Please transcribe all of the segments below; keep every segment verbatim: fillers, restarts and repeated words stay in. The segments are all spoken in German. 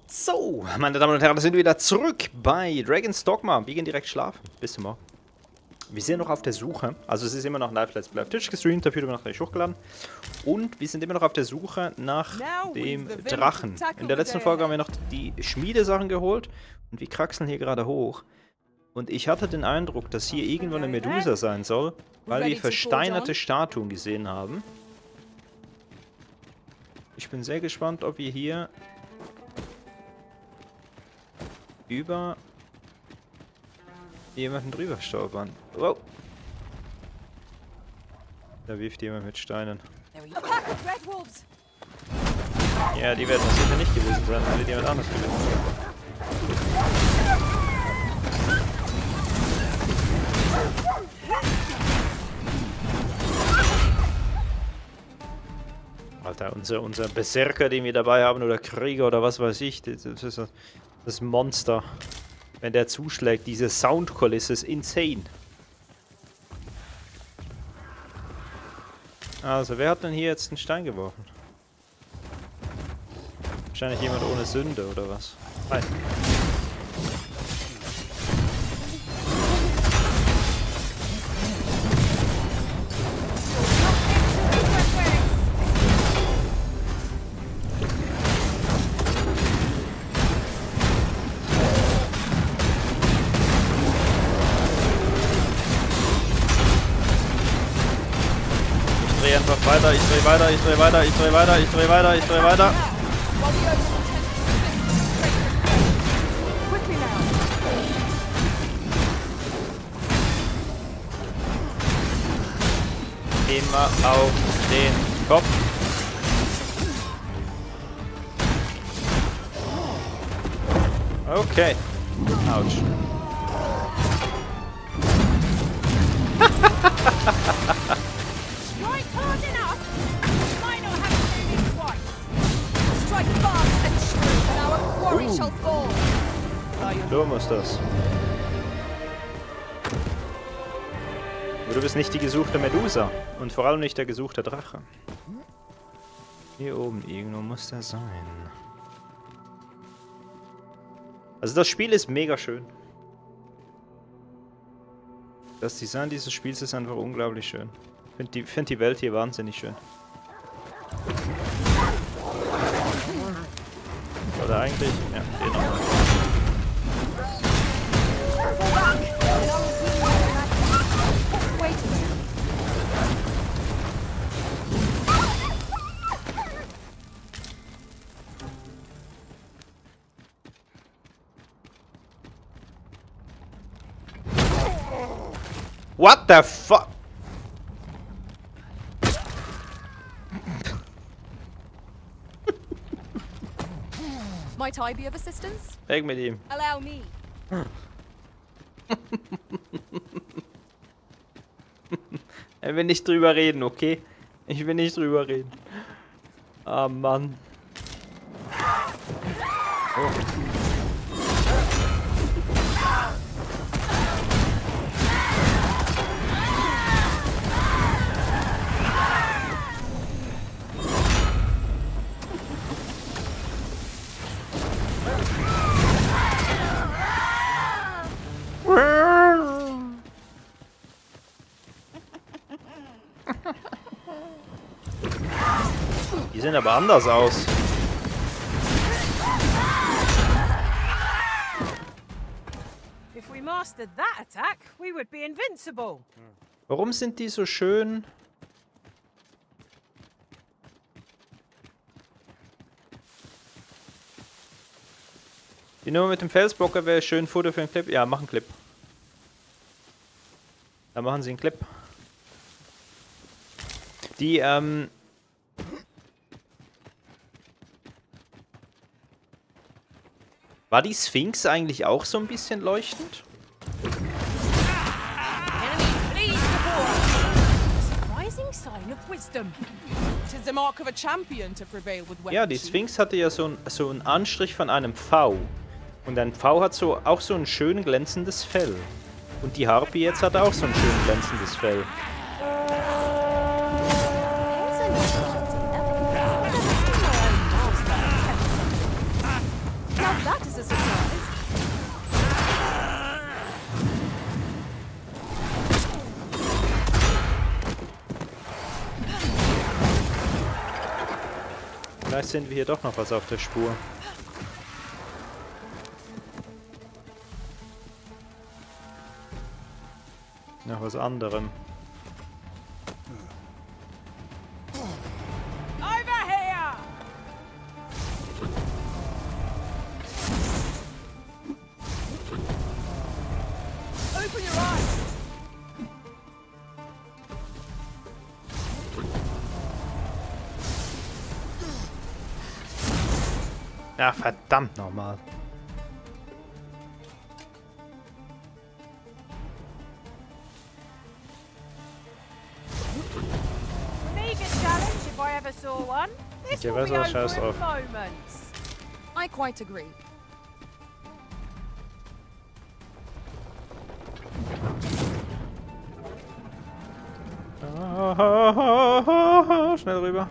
So, meine Damen und Herren, wir sind wieder zurück bei Dragon's Dogma. Wir gehen direkt schlafen. Bis zum Morgen. Wir sind noch auf der Suche. Also es ist immer noch ein Live Let's Play auf Twitch gestreamt, dafür haben wir noch gleich hochgeladen. Und wir sind immer noch auf der Suche nach dem Drachen. In der letzten Folge haben wir noch die Schmiedesachen geholt. Und wir kraxeln hier gerade hoch. Und ich hatte den Eindruck, dass hier irgendwo eine Medusa sein soll, weil wir versteinerte Statuen gesehen haben. Ich bin sehr gespannt, ob wir hier über jemanden drüber stolpern. Wow. Da wirft jemand mit Steinen. Ja, die werden das sicher nicht gewesen sein, weil die jemand anders gewesen sind. Alter, unser, unser Berserker, den wir dabei haben, oder Krieger oder was weiß ich, das ist das Monster. Wenn der zuschlägt, diese Soundkulisse ist insane. Also, wer hat denn hier jetzt einen Stein geworfen? Wahrscheinlich jemand ohne Sünde, oder was? Hi. Einfach weiter, ich dreh weiter, ich dreh weiter, ich dreh weiter, ich dreh weiter, ich dreh weiter. Immer auf den Kopf. Okay. Autsch. Du musst das. Aber du bist nicht die gesuchte Medusa. Und vor allem nicht der gesuchte Drache. Hier oben irgendwo muss der sein. Also das Spiel ist mega schön. Das Design dieses Spiels ist einfach unglaublich schön. Ich finde die, find die Welt hier wahnsinnig schön. Oder eigentlich... Ja, den auch. What the fuck? Might I be of assistance? Weg mit ihm. Allow me. Ich will nicht drüber reden, okay? Ich will nicht drüber reden. Ah, Mann. Oh. Die sehen aber anders aus. If we mastered that attack, we would be invincible. Warum sind die so schön? Die Nummer mit dem Felsblocker wäre schön Futter für einen Clip. Ja, mach einen Clip. Da machen sie einen Clip. Die, ähm... War die Sphinx eigentlich auch so ein bisschen leuchtend? Ja, die Sphinx hatte ja so, ein, so einen Anstrich von einem V. Und ein V hat so auch so ein schön glänzendes Fell. Und die Harpy jetzt hat auch so ein schön glänzendes Fell. Vielleicht sind wir hier doch noch was auf der Spur. Nach was anderem. Over here! Open your eyes! Ja, verdammt nochmal. Mega challenge if I ever saw one. This Okay, will was be er over scheiß in drauf. moments. I quite agree. Schnell rüber.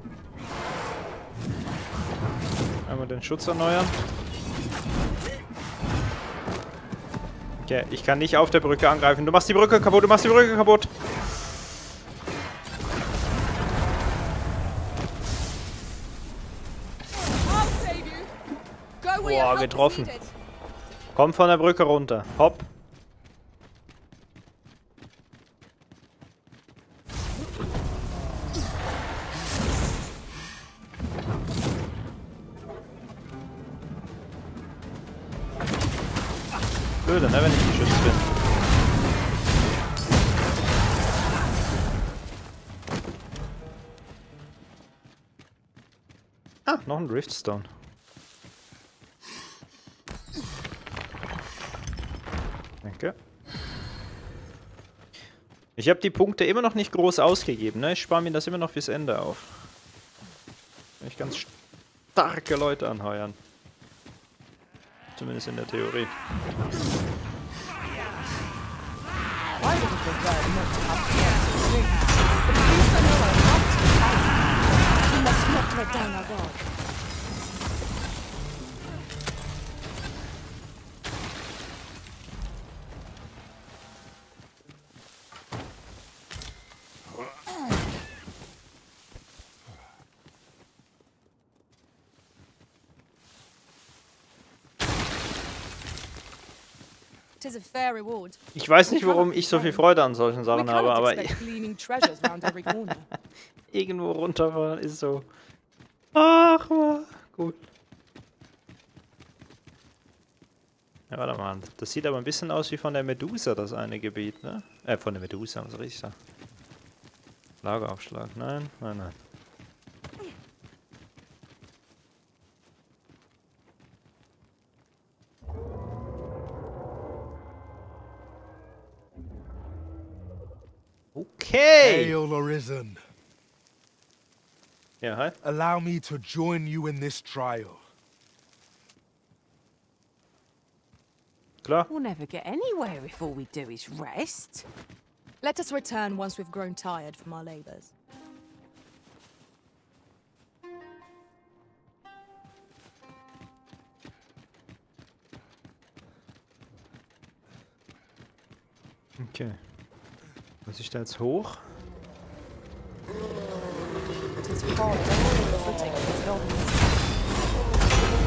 Einmal den Schutz erneuern. Okay, ich kann nicht auf der Brücke angreifen. Du machst die Brücke kaputt, du machst die Brücke kaputt. I'll save you. Go where your Boah, help is getroffen. needed. Komm von der Brücke runter. Hopp. Blöde, ne, wenn ich geschützt bin. Ah, noch ein Riftstone. Danke. Ich habe die Punkte immer noch nicht groß ausgegeben, ne? Ich spare mir das immer noch fürs Ende auf. Wenn ich ganz starke Leute anheuern. Zumindest in der Theorie. I would have preferred not to have to swing. But at least I know I'm not to fight. We must not let down our guard. It is a fair reward. Ich weiß nicht, warum ich so viel Freude an solchen We Sachen habe, cannot aber expect gleaming treasures round every corner. irgendwo runterfahren ist so. Ach, war gut. Ja, warte mal. Das sieht aber ein bisschen aus wie von der Medusa, das eine Gebiet, ne? Äh, von der Medusa, was soll ich sagen? Lageraufschlag, nein, nein, nein. Okay! Hail Arisen. Ja, hi. Allow me to join you in this trial. Klar. We'll never get anywhere if all we do is rest. Let us return once we've grown tired from our labors. Okay. Muss ich da jetzt hoch? It is hard to hold the footing of these goblins.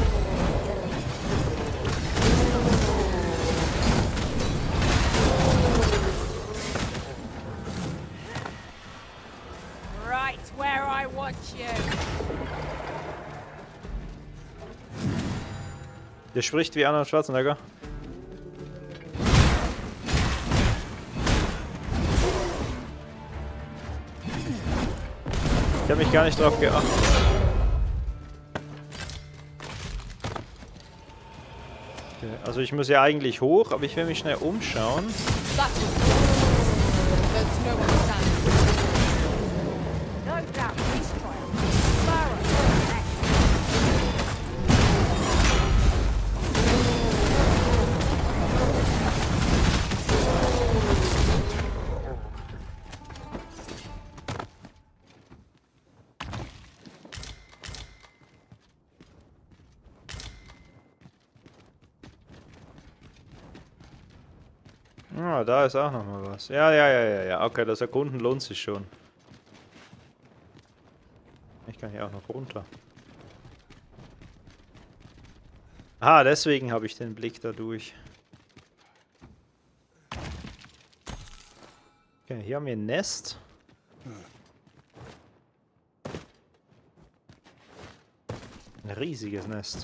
Right where I want you. Der spricht wie Arnold Schwarzenegger. Ich habe mich gar nicht drauf geachtet. Okay, also ich muss ja eigentlich hoch, aber ich will mich schnell umschauen. That will do. There's no one standing. No doubt this trial. Thorough. Ah, da ist auch noch mal was. Ja, ja, ja, ja, ja. Okay, das Erkunden lohnt sich schon. Ich kann hier auch noch runter. Ah, deswegen habe ich den Blick da durch. Okay, hier haben wir ein Nest. Ein riesiges Nest.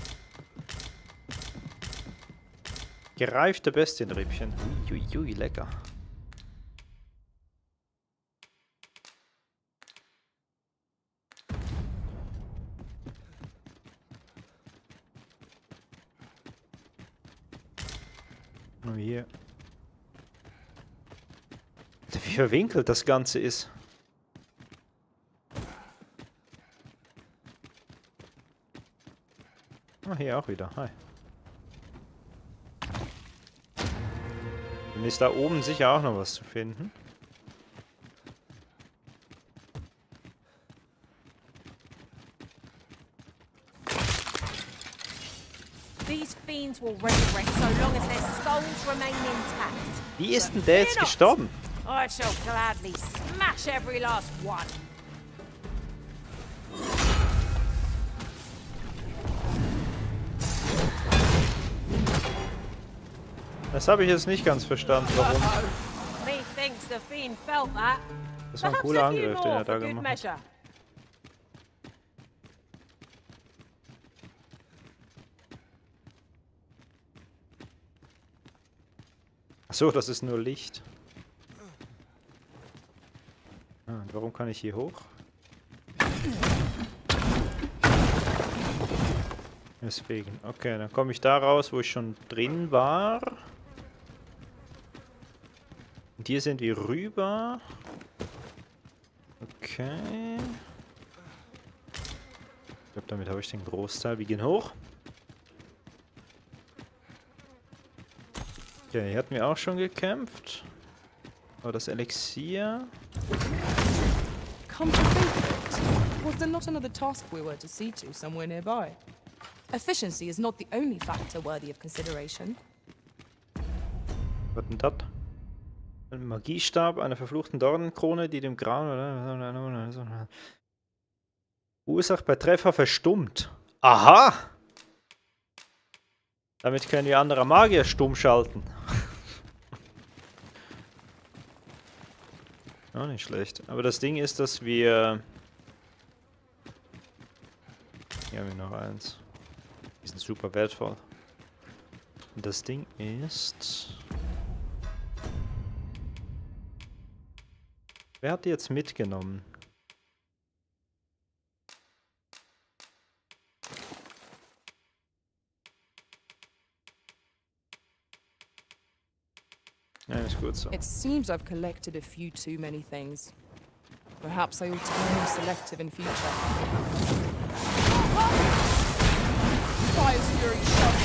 Gereifte Bestienrippchen. Uiuiui, lecker. Nur hier. Wie verwinkelt das Ganze ist. Ah, hier auch wieder. Hi. Dann ist da oben sicher auch noch was zu finden. These fiends will resurrect so long as their skulls remain intact. Wie ist denn der jetzt gestorben? I shall gladly smash every last one. Das habe ich jetzt nicht ganz verstanden, warum. Methinks the fiend felt that. Das war ein Perhaps cooler a few Angriff, den more er da for good gemacht hat. measure. Achso, das ist nur Licht. Ah, und warum kann ich hier hoch? Deswegen. Okay, dann komme ich da raus, wo ich schon drin war. Und hier sind wir rüber. Okay. Ich glaube, damit habe ich den Großteil. Wir gehen hoch. Okay, hier hatten wir auch schon gekämpft. Aber das Elixier. Come to think of it, was there not another task we were to see to somewhere nearby? Efficiency is not the only factor worthy of consideration. Was denn das? Ein Magiestab, einer verfluchten Dornenkrone, die dem Grauen Ursache bei Treffer verstummt. Aha! Damit können wir andere Magier stumm schalten. Auch nicht schlecht. Aber das Ding ist, dass wir... Hier haben wir noch eins. Die sind super wertvoll. Und das Ding ist... Wer hat die jetzt mitgenommen? Ja, ist gut so. It seems I've collected a few too many things. Perhaps I ought to be more selective in future. Fire's fury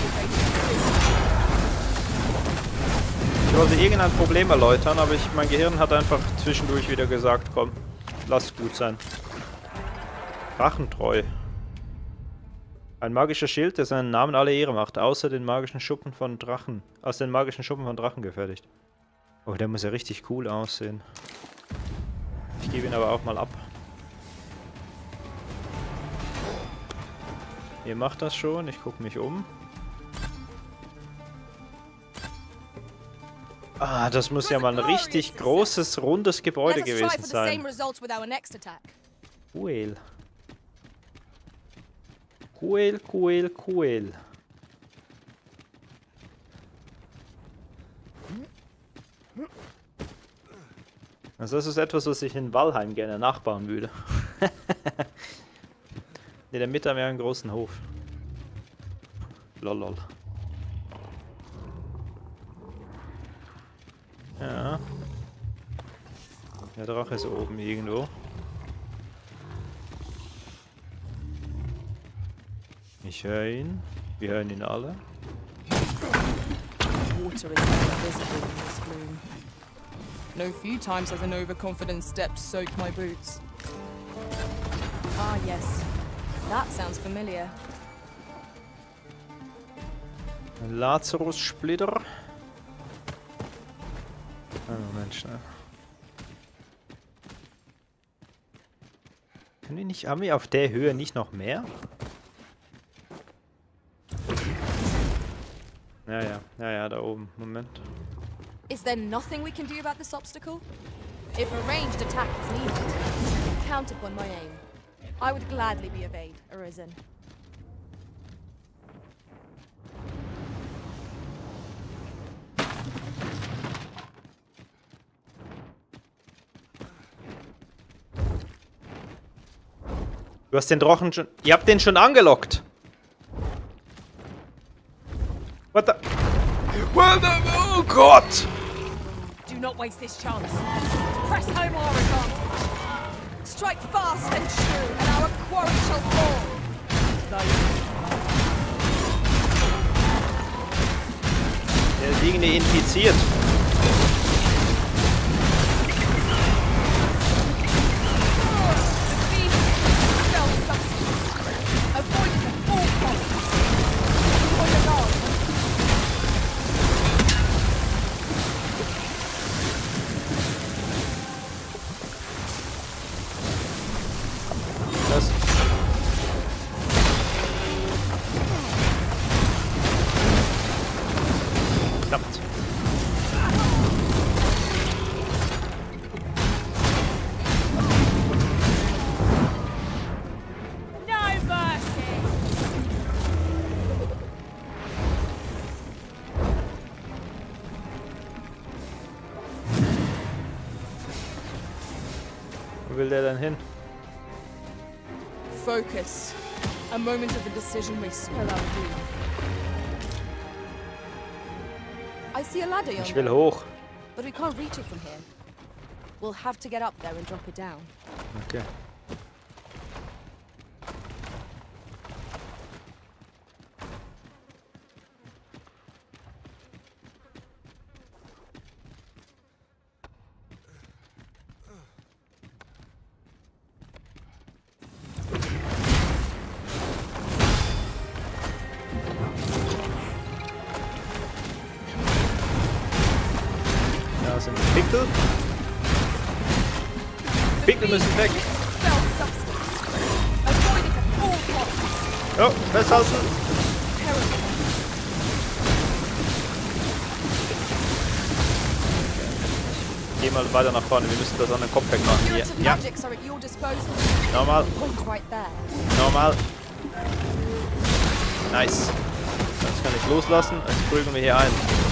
Ich wollte irgendein Problem erläutern, aber ich, mein Gehirn hat einfach zwischendurch wieder gesagt, komm, lass gut sein. Drachentreu. Ein magischer Schild, der seinen Namen alle Ehre macht, außer den magischen Schuppen von Drachen. Aus den magischen Schuppen von Drachen gefertigt. Oh, der muss ja richtig cool aussehen. Ich gebe ihn aber auch mal ab. Ihr macht das schon, ich gucke mich um. Ah, das muss ja mal ein richtig großes, rundes Gebäude gewesen sein. Cool. Cool, cool, cool. Also das ist etwas, was ich in Valheim gerne nachbauen würde. In der Mitte haben wir einen großen Hof. Lolol. Ja. Der Drache ist oben irgendwo. Ich höre ihn. Wir hören ihn alle. Water is never visible in this gloom. No few times has an overconfident step soaked my boots. Ah yes, that sounds familiar. Ein Lazarus-Splitter. Einen Moment schnell. Können wir nicht, haben wir auf der Höhe nicht noch mehr? Ja, ja, ja, ja, da oben. Moment. Is there nothing we can do about this obstacle? If a ranged attack is needed, count upon my aim. I would gladly be of aid, Arisen. Du hast den Drachen schon... Ihr habt den schon angelockt. What the... What the... Oh Gott! Do not waste this chance. Press home our advantage. Strike fast and true, and our quarry shall fall. Der Liegende infiziert. Das. Verdammt. No mercy. Wo will der denn hin? Focus. A moment of indecision may spell out doom. I see a ladder Ich yonder, will hoch. but we can't reach it from here. We'll have to get up there and drop it down. Okay. Da sind Pickel. Pickel müssen weg. Spell substance. Avoid it at all costs. Oh, festhalten. Terrible. Geh mal weiter nach vorne. Wir müssen das an den Kopf wegmachen. Hier. Spirits of Ja, magics are at your disposal. normal. Point right there. Normal. Nice. Jetzt kann ich loslassen. Jetzt prügeln wir hier ein.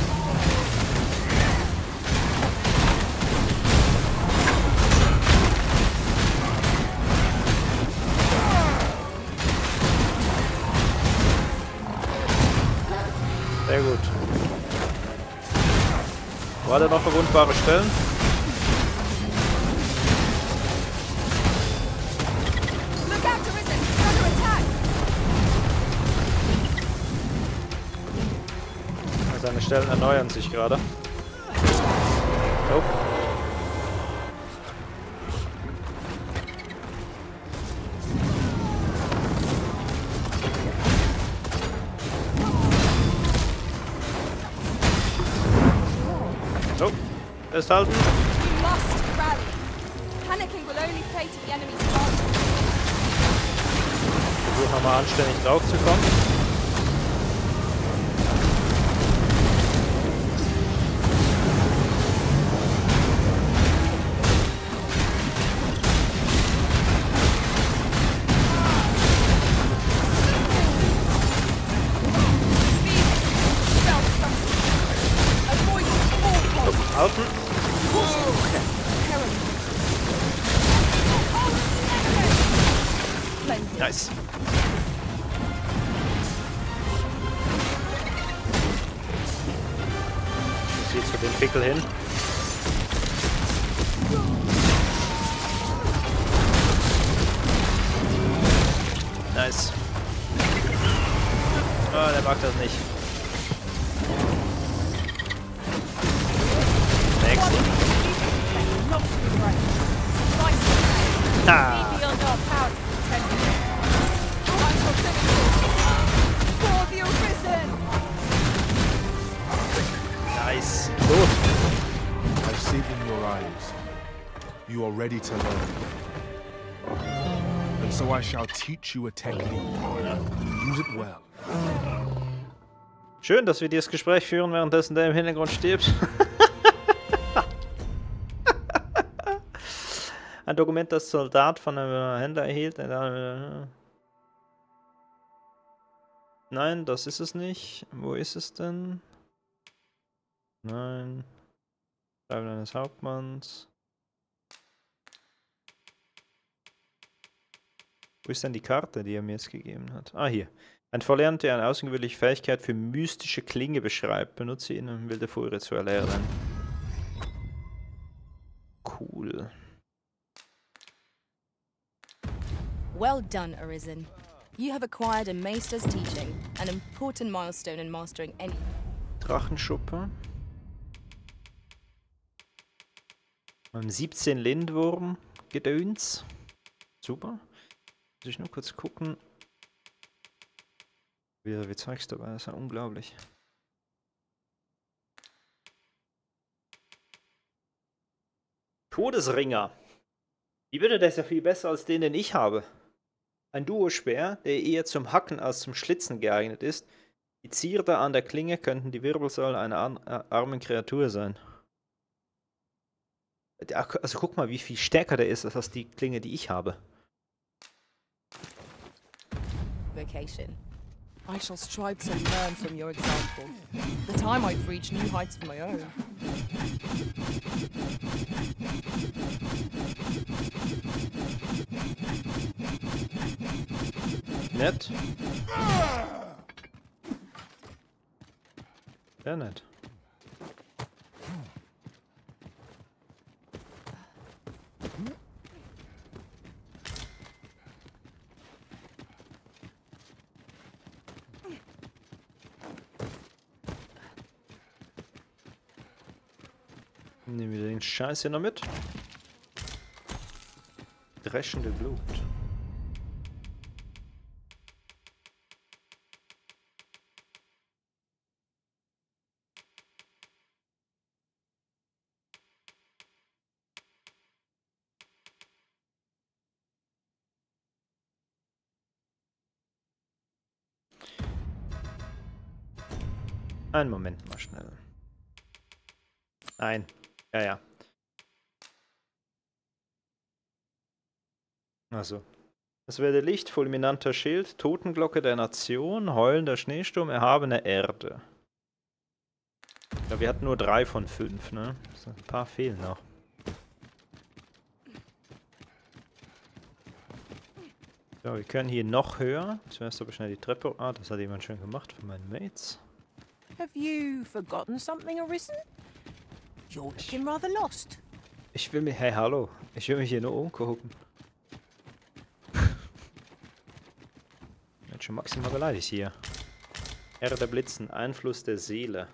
Sehr gut. War da noch verwundbare Stellen? Look out, Arisen! Under attack! Seine Stellen erneuern sich gerade. Oh. So, festhalten. We must rally. Panicking will only play to the enemy's advantage. Versuchen wir mal anständig drauf zu kommen. Spell substance. Avoid it at all costs. Halten. Terrible. Splendid. Nice. Ich ziehe zu dem Pickel hin. Nice. Oh, der mag das nicht. Next. Not to be right. Right. Ha! Be beyond our power to contend with it. I shall finish this. For the Arisen! Nice. Gut. I see it in your eyes. You are ready to learn. And so I shall teach you a technique. Use it well. Schön, dass wir dieses Gespräch führen, währenddessen der im Hintergrund stirbt. Ein Dokument, das Soldat von einem Händler erhielt. Nein, das ist es nicht. Wo ist es denn? Nein. Schreiben eines Hauptmanns. Wo ist denn die Karte, die er mir jetzt gegeben hat? Ah, hier. Ein Verlernter, der eine außergewöhnliche Fähigkeit für mystische Klinge beschreibt. Benutze ihn, um wilde Furie zu erlernen. Cool. Well done, Arisen. You have acquired a Maester's teaching, an important milestone in mastering any... Drachenschuppe. Beim siebzehn Lindwurm. Gedöns. Super. Muss ich nur kurz gucken. Wie, wie zeigst du dabei? Das ist ja unglaublich. Todesringer. Die bitte, der ist ja viel besser als den, den ich habe. Ein Duo-Speer, der eher zum Hacken als zum Schlitzen geeignet ist. Die Zierde an der Klinge könnten die Wirbelsäule einer ar äh, armen Kreatur sein. Also guck mal, wie viel stärker der ist als die Klinge, die ich habe. Vocation. I shall strive to learn from your example. The time I've reached new heights of my own. Nett. Sehr nett. Nehmen wir den Scheiß hier noch mit. Dreschende Blut. Einen Moment mal schnell. Nein. Ja, ja. Also. Es werde Licht, fulminanter Schild, Totenglocke der Nation, heulender Schneesturm, erhabene Erde. Ja, wir hatten nur drei von fünf, ne? So, ein paar fehlen noch. So, wir können hier noch höher. Zuerst aber schnell die Treppe. Ah, das hat jemand schön gemacht von meinen Mates. Have you forgotten something, Arisen? You're looking rather lost. Ich will mich... Hey, hallo. Ich will mich hier nur umgucken. Ich bin schon maximal beleidigt hier. Herr der Blitzen, Einfluss der Seele.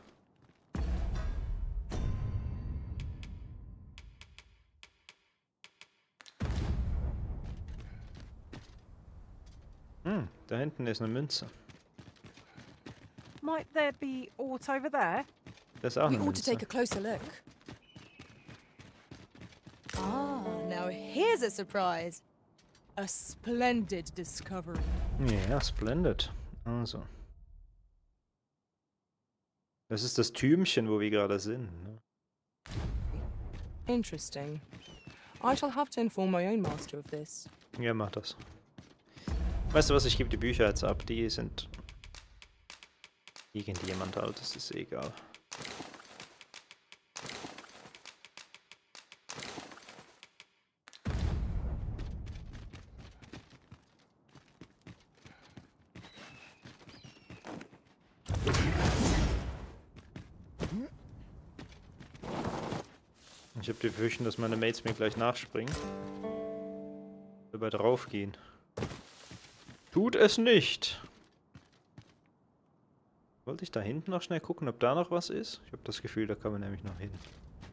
Hm, da hinten ist eine Münze. Might there be aught over there? Das ist auch We eine ought to take Münze. a closer look. Ah, now here's a surprise. A splendid discovery. Ja, splendid. Also. Das ist das Türmchen, wo wir gerade sind. Ne? Interesting. I shall have to inform my own master of this. Ja, mach das. Weißt du was, ich gebe die Bücher jetzt ab. Die sind... Irgendjemand halt, das ist egal. Ich habe die Befürchtung, dass meine Mates mir gleich nachspringen. Dabei draufgehen. Tut es nicht! Wollte ich da hinten noch schnell gucken, ob da noch was ist? Ich habe das Gefühl, da kann man nämlich noch hin.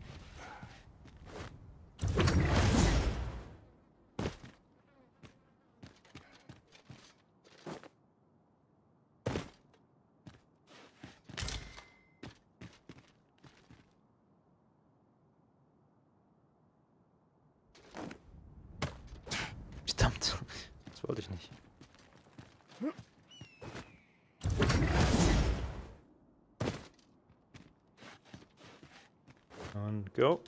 Verdammt, das wollte ich nicht. Und go.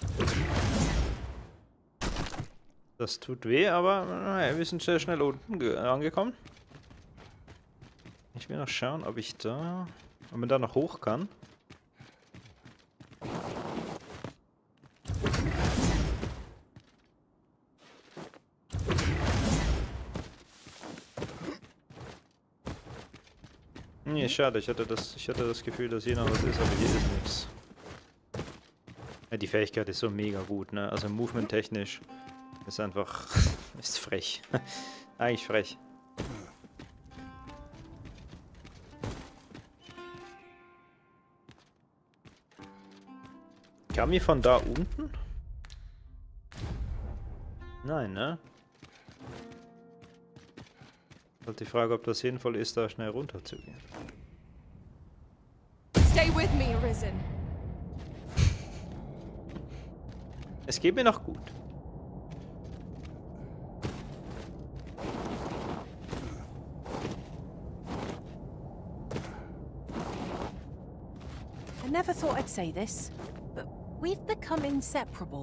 Das tut weh, aber naja, wir sind sehr schnell unten angekommen. Ich will noch schauen, ob ich da... ob man da noch hoch kann. Nee, schade, ich hatte das, ich hatte das Gefühl, dass hier noch was ist, aber hier ist nichts. Ja, die Fähigkeit ist so mega gut, ne? Also movement-technisch ist einfach... ist frech. Eigentlich frech. Kam hier von da unten? Nein, ne? Halt die Frage, ob das sinnvoll ist, da schnell runter zu gehen. Stay with me, Arisen. Es geht mir noch gut. I never thought I'd say this, but we've become inseparable.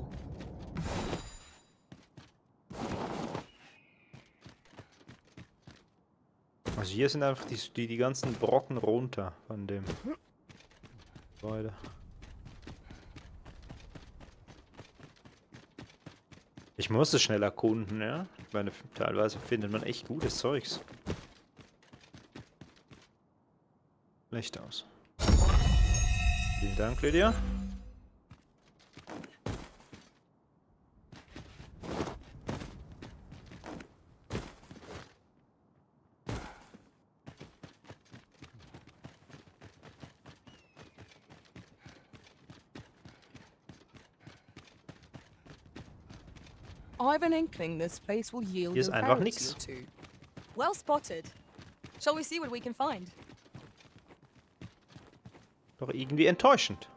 Also hier sind einfach die, die, die ganzen Brocken runter von dem Gebäude. Ich muss es schnell erkunden, ja? Ich meine, teilweise findet man echt gutes Zeugs. Licht aus. Vielen Dank, Lydia. I have an inkling this place will yield Hier ist a einfach rarity nix. or two. Well spotted. Shall we see what we can find? Doch irgendwie enttäuschend.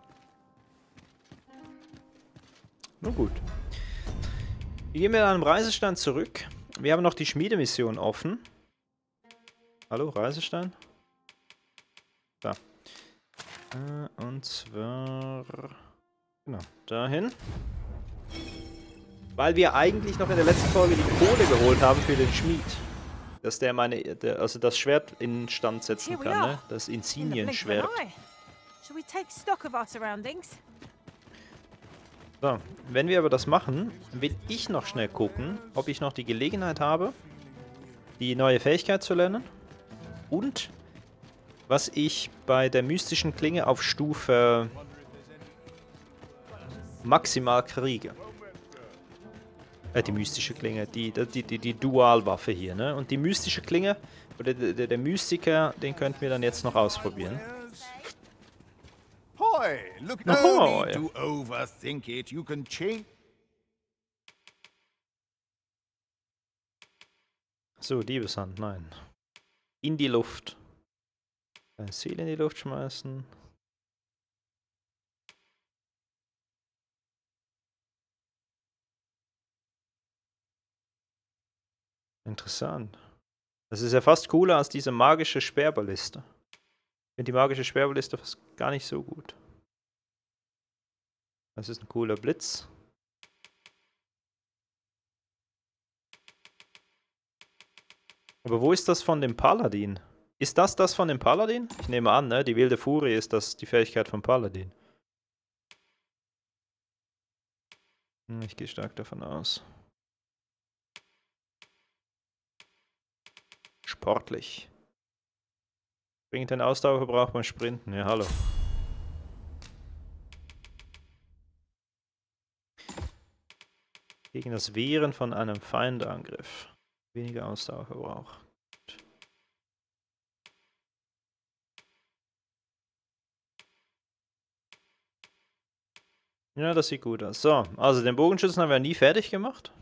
Nun gut. Wir gehen mit einem Reisestand zurück. Wir haben noch die Schmiedemission offen. Hallo, Reisestein? Da. Äh, und zwar... Genau, dahin. Weil wir eigentlich noch in der letzten Folge die Kohle geholt haben für den Schmied. Dass der meine... Der, also das Schwert in Stand setzen Here we kann, are. ne? Das In the blink of an Insignienschwert. eye. Shall we take stock of our surroundings? So, wenn wir aber das machen, will ich noch schnell gucken, ob ich noch die Gelegenheit habe, die neue Fähigkeit zu lernen und was ich bei der mystischen Klinge auf Stufe maximal kriege. Äh, die mystische Klinge, die, die, die, die Dualwaffe hier, ne? Und die mystische Klinge, oder der, der, der Mystiker, den könnten wir dann jetzt noch ausprobieren. Hoy, look, no Ahoy. need to overthink it. You can change. So, Diebeshand, nein. In die Luft. Ein Ziel in die Luft schmeißen. Interessant. Das ist ja fast cooler als diese magische Sperrballiste. Ich finde die magische Sperrballiste fast gar nicht so gut. Das ist ein cooler Blitz. Aber wo ist das von dem Paladin? Ist das das von dem Paladin? Ich nehme an, ne? Die wilde Furie ist das die Fähigkeit vom Paladin. Hm, ich gehe stark davon aus. Sportlich. Bringt den Ausdauerverbrauch beim Sprinten. Ja, hallo. Gegen das Wehren von einem Feindangriff. Weniger Ausdauerverbrauch. Ja, das sieht gut aus. So, also den Bogenschützen haben wir nie fertig gemacht.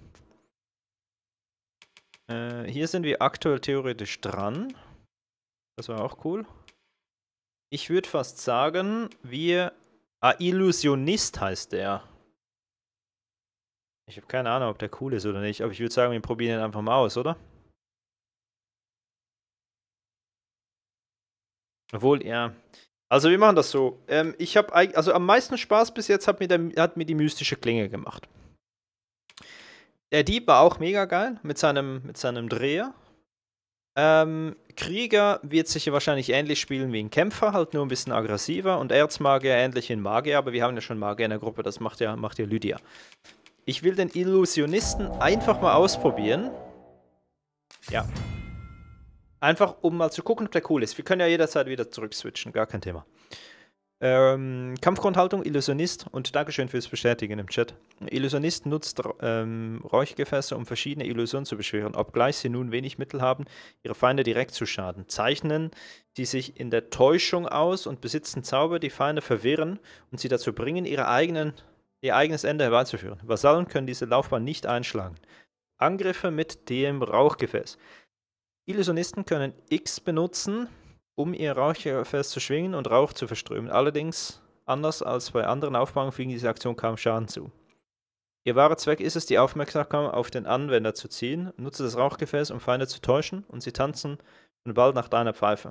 Äh, hier sind wir aktuell theoretisch dran. Das war auch cool. Ich würde fast sagen, wir... Ah, Illusionist heißt der. Ich habe keine Ahnung, ob der cool ist oder nicht, aber ich würde sagen, wir probieren ihn einfach mal aus, oder? Obwohl, ja... Also wir machen das so. Ähm, ich habe also am meisten Spaß bis jetzt hat mir, der, hat mir die mystische Klinge gemacht. Der Dieb war auch mega geil mit seinem, mit seinem Dreher. Ähm, Krieger wird sicher wahrscheinlich ähnlich spielen wie ein Kämpfer, halt nur ein bisschen aggressiver. Und Erzmagier ähnlich wie ein Magier, aber wir haben ja schon Magier in der Gruppe, das macht ja, macht ja Lydia. Ich will den Illusionisten einfach mal ausprobieren. Ja. Einfach, um mal zu gucken, ob der cool ist. Wir können ja jederzeit wieder zurückswitchen, gar kein Thema. Ähm, Kampfgrundhaltung, Illusionist und Dankeschön fürs Bestätigen im Chat. Illusionist nutzt ähm, Räuchgefäße, um verschiedene Illusionen zu beschwören, obgleich sie nun wenig Mittel haben, ihre Feinde direkt zu schaden. Zeichnen sie sich in der Täuschung aus und besitzen Zauber, die Feinde verwirren und sie dazu bringen, ihre eigenen, ihr eigenes Ende herbeizuführen. Vasallen können diese Laufbahn nicht einschlagen. Angriffe mit dem Rauchgefäß. Illusionisten können X benutzen, um ihr Rauchgefäß zu schwingen und Rauch zu verströmen. Allerdings, anders als bei anderen Aufbauten, fügen diese Aktion kaum Schaden zu. Ihr wahrer Zweck ist es, die Aufmerksamkeit auf den Anwender zu ziehen. Nutze das Rauchgefäß, um Feinde zu täuschen, und sie tanzen schon bald nach deiner Pfeife.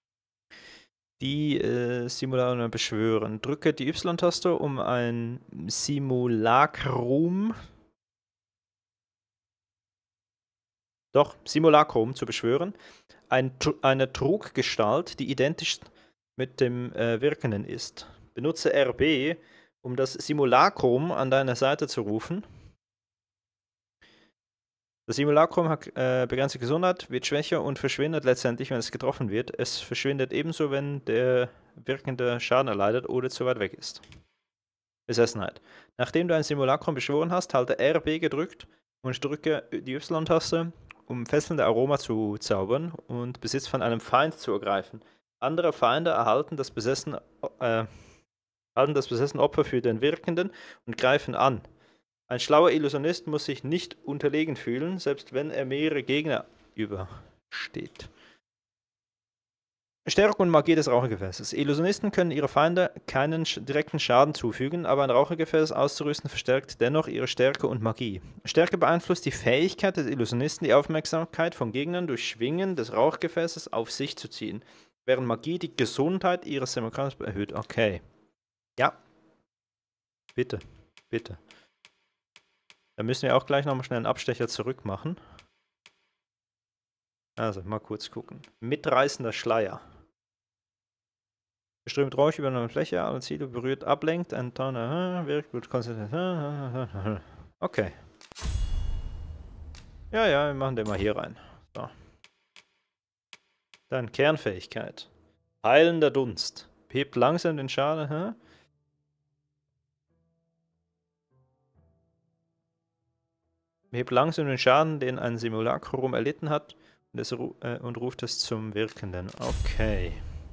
Die äh, Simulatoren beschwören. Drücke die Y-Taste, um ein Simulacrum Doch, Simulacrum zu beschwören. Ein, eine Truggestalt, die identisch mit dem äh, Wirkenden ist. Benutze R B, um das Simulacrum an deiner Seite zu rufen. Das Simulacrum hat äh, begrenzte Gesundheit, wird schwächer und verschwindet letztendlich, wenn es getroffen wird. Es verschwindet ebenso, wenn der Wirkende Schaden erleidet oder zu weit weg ist. Besessenheit. Nachdem du ein Simulacrum beschworen hast, halte R B gedrückt und drücke die Y-Taste, um fesselnde Aroma zu zaubern und Besitz von einem Feind zu ergreifen. Andere Feinde erhalten das besessene, äh, erhalten das besessene Opfer für den Wirkenden und greifen an. Ein schlauer Illusionist muss sich nicht unterlegen fühlen, selbst wenn er mehrere Gegner übersteht. Stärke und Magie des Rauchergefäßes. Illusionisten können ihre Feinde keinen sch direkten Schaden zufügen, aber ein Rauchergefäß auszurüsten verstärkt dennoch ihre Stärke und Magie. Stärke beeinflusst die Fähigkeit des Illusionisten, die Aufmerksamkeit von Gegnern durch Schwingen des Rauchgefäßes auf sich zu ziehen, während Magie die Gesundheit ihres Simulacrums erhöht. Okay. Ja. Bitte. Bitte. Da müssen wir auch gleich nochmal schnell einen Abstecher zurück machen. Also, mal kurz gucken. Mitreißender Schleier. Strömt Rauch über eine Fläche, alle Ziele berührt, ablenkt, ein Ton, wirkt gut konzentriert. Okay. Ja, ja, wir machen den mal hier rein. So. Dann Kernfähigkeit. Heilender Dunst. Hebt langsam den Schaden. Hebt langsam den Schaden, den ein Simulacrum erlitten hat, und, es, äh, und ruft es zum Wirkenden. Okay.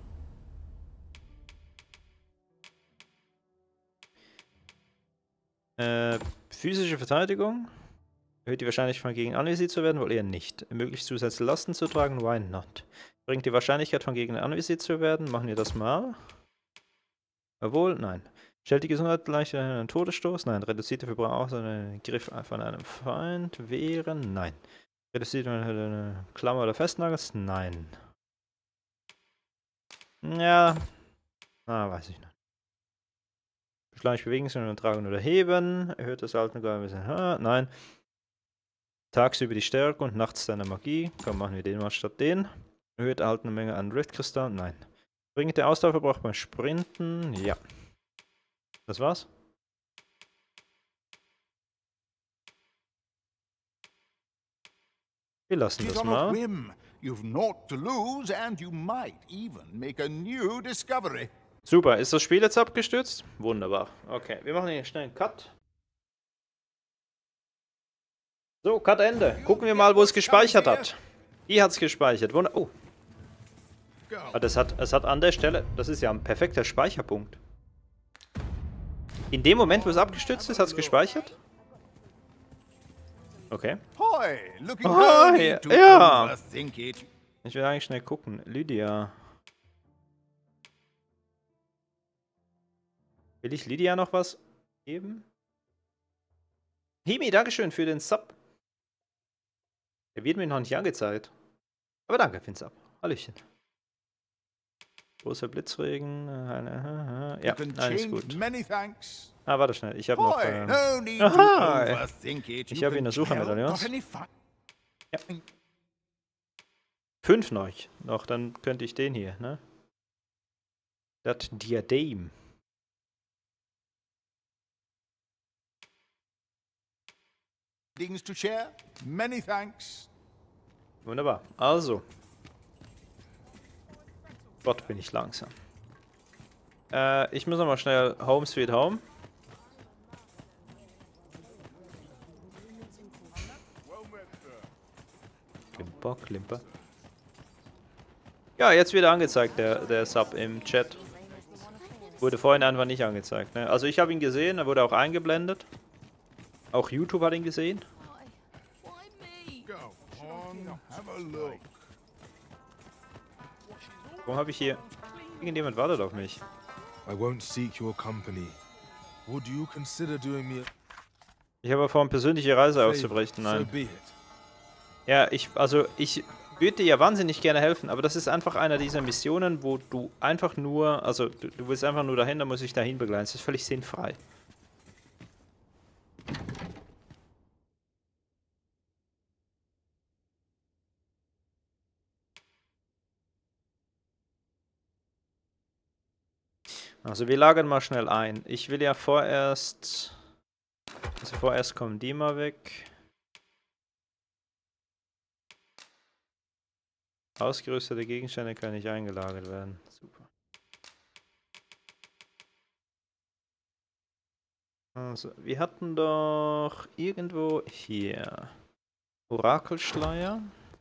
Äh, physische Verteidigung. Erhöht die Wahrscheinlichkeit, von Gegnern anvisiert zu werden, wohl eher nicht. Ermöglicht zusätzliche Lasten zu tragen, why not? Bringt die Wahrscheinlichkeit, von Gegnern anvisiert zu werden, machen wir das mal. Jawohl, nein. Stellt die Gesundheit leicht einen Todesstoß? Nein. Reduziert der Verbrauch einen Griff von einem Feind? Wehren? Nein. Reduziert eine Klammer oder Festnagels? Nein. Ja. Ah, weiß ich nicht. Beschleunigt Bewegungsmittel tragen oder heben. Erhöht das Alten ein bisschen. Ah, nein. Tagsüber die Stärke und nachts deine Magie. Komm, machen wir den mal statt den. Erhöht erhaltene Menge an Riftkristall. Nein. Bringt der Ausdauerverbrauch beim Sprinten. Ja. Das war's. Wir lassen das mal. You've naught to lose and you might even make a new discovery. Super, ist das Spiel jetzt abgestürzt? Wunderbar. Okay, wir machen hier schnell einen Cut. So, Cut Ende. Gucken wir mal, wo es gespeichert hat. Hier hat es gespeichert. Wunder oh. Ah, das hat, es hat an der Stelle, das ist ja ein perfekter Speicherpunkt. In dem Moment, wo es abgestürzt ist, hat es gespeichert? Okay. Hoi, looking Ah, no ja. need to ja. overthink it. Ich will eigentlich schnell gucken. Lydia. Will ich Lydia noch was geben? Himi, dankeschön für den Sub. Der wird mir noch nicht angezeigt. Aber danke für den Sub. Hallöchen. Großer Blitzregen. Ja, You can nein, ist change. gut. Many thanks. Ah, warte schnell. Ich habe noch. Boy, Ähm, no need to Aha, overthink it. ich You habe can ihn tell Suchermedaillons. not any fun. Ja. Fünf noch. Noch, dann könnte ich den hier, ne? Das Diadem. Things to share. Many thanks. Wunderbar. Also. Gott, bin ich langsam. Äh, ich muss noch mal schnell Home Sweet Home. Klimper, Klimper. Ja, jetzt wieder angezeigt, der, der Sub im Chat. Wurde vorhin einfach nicht angezeigt. Ne? Also ich habe ihn gesehen, er wurde auch eingeblendet. Auch YouTube hat ihn gesehen. Go on, have a look. Warum habe ich hier... Irgendjemand wartet auf mich. I won't seek your company. Would you consider doing me a Ich habe vor, eine persönliche Reise favor? auszubrechen. So Nein. be it. Ja, ich... Also, ich würde dir ja wahnsinnig gerne helfen, aber das ist einfach einer dieser Missionen, wo du einfach nur... Also, du, du willst einfach nur dahin, dann muss ich dahin begleiten. Das ist völlig sinnfrei. Also wir lagern mal schnell ein. Ich will ja vorerst... Also vorerst kommen die mal weg. Ausgerüstete Gegenstände können nicht eingelagert werden. Super. Also, wir hatten doch irgendwo hier Orakelschleier.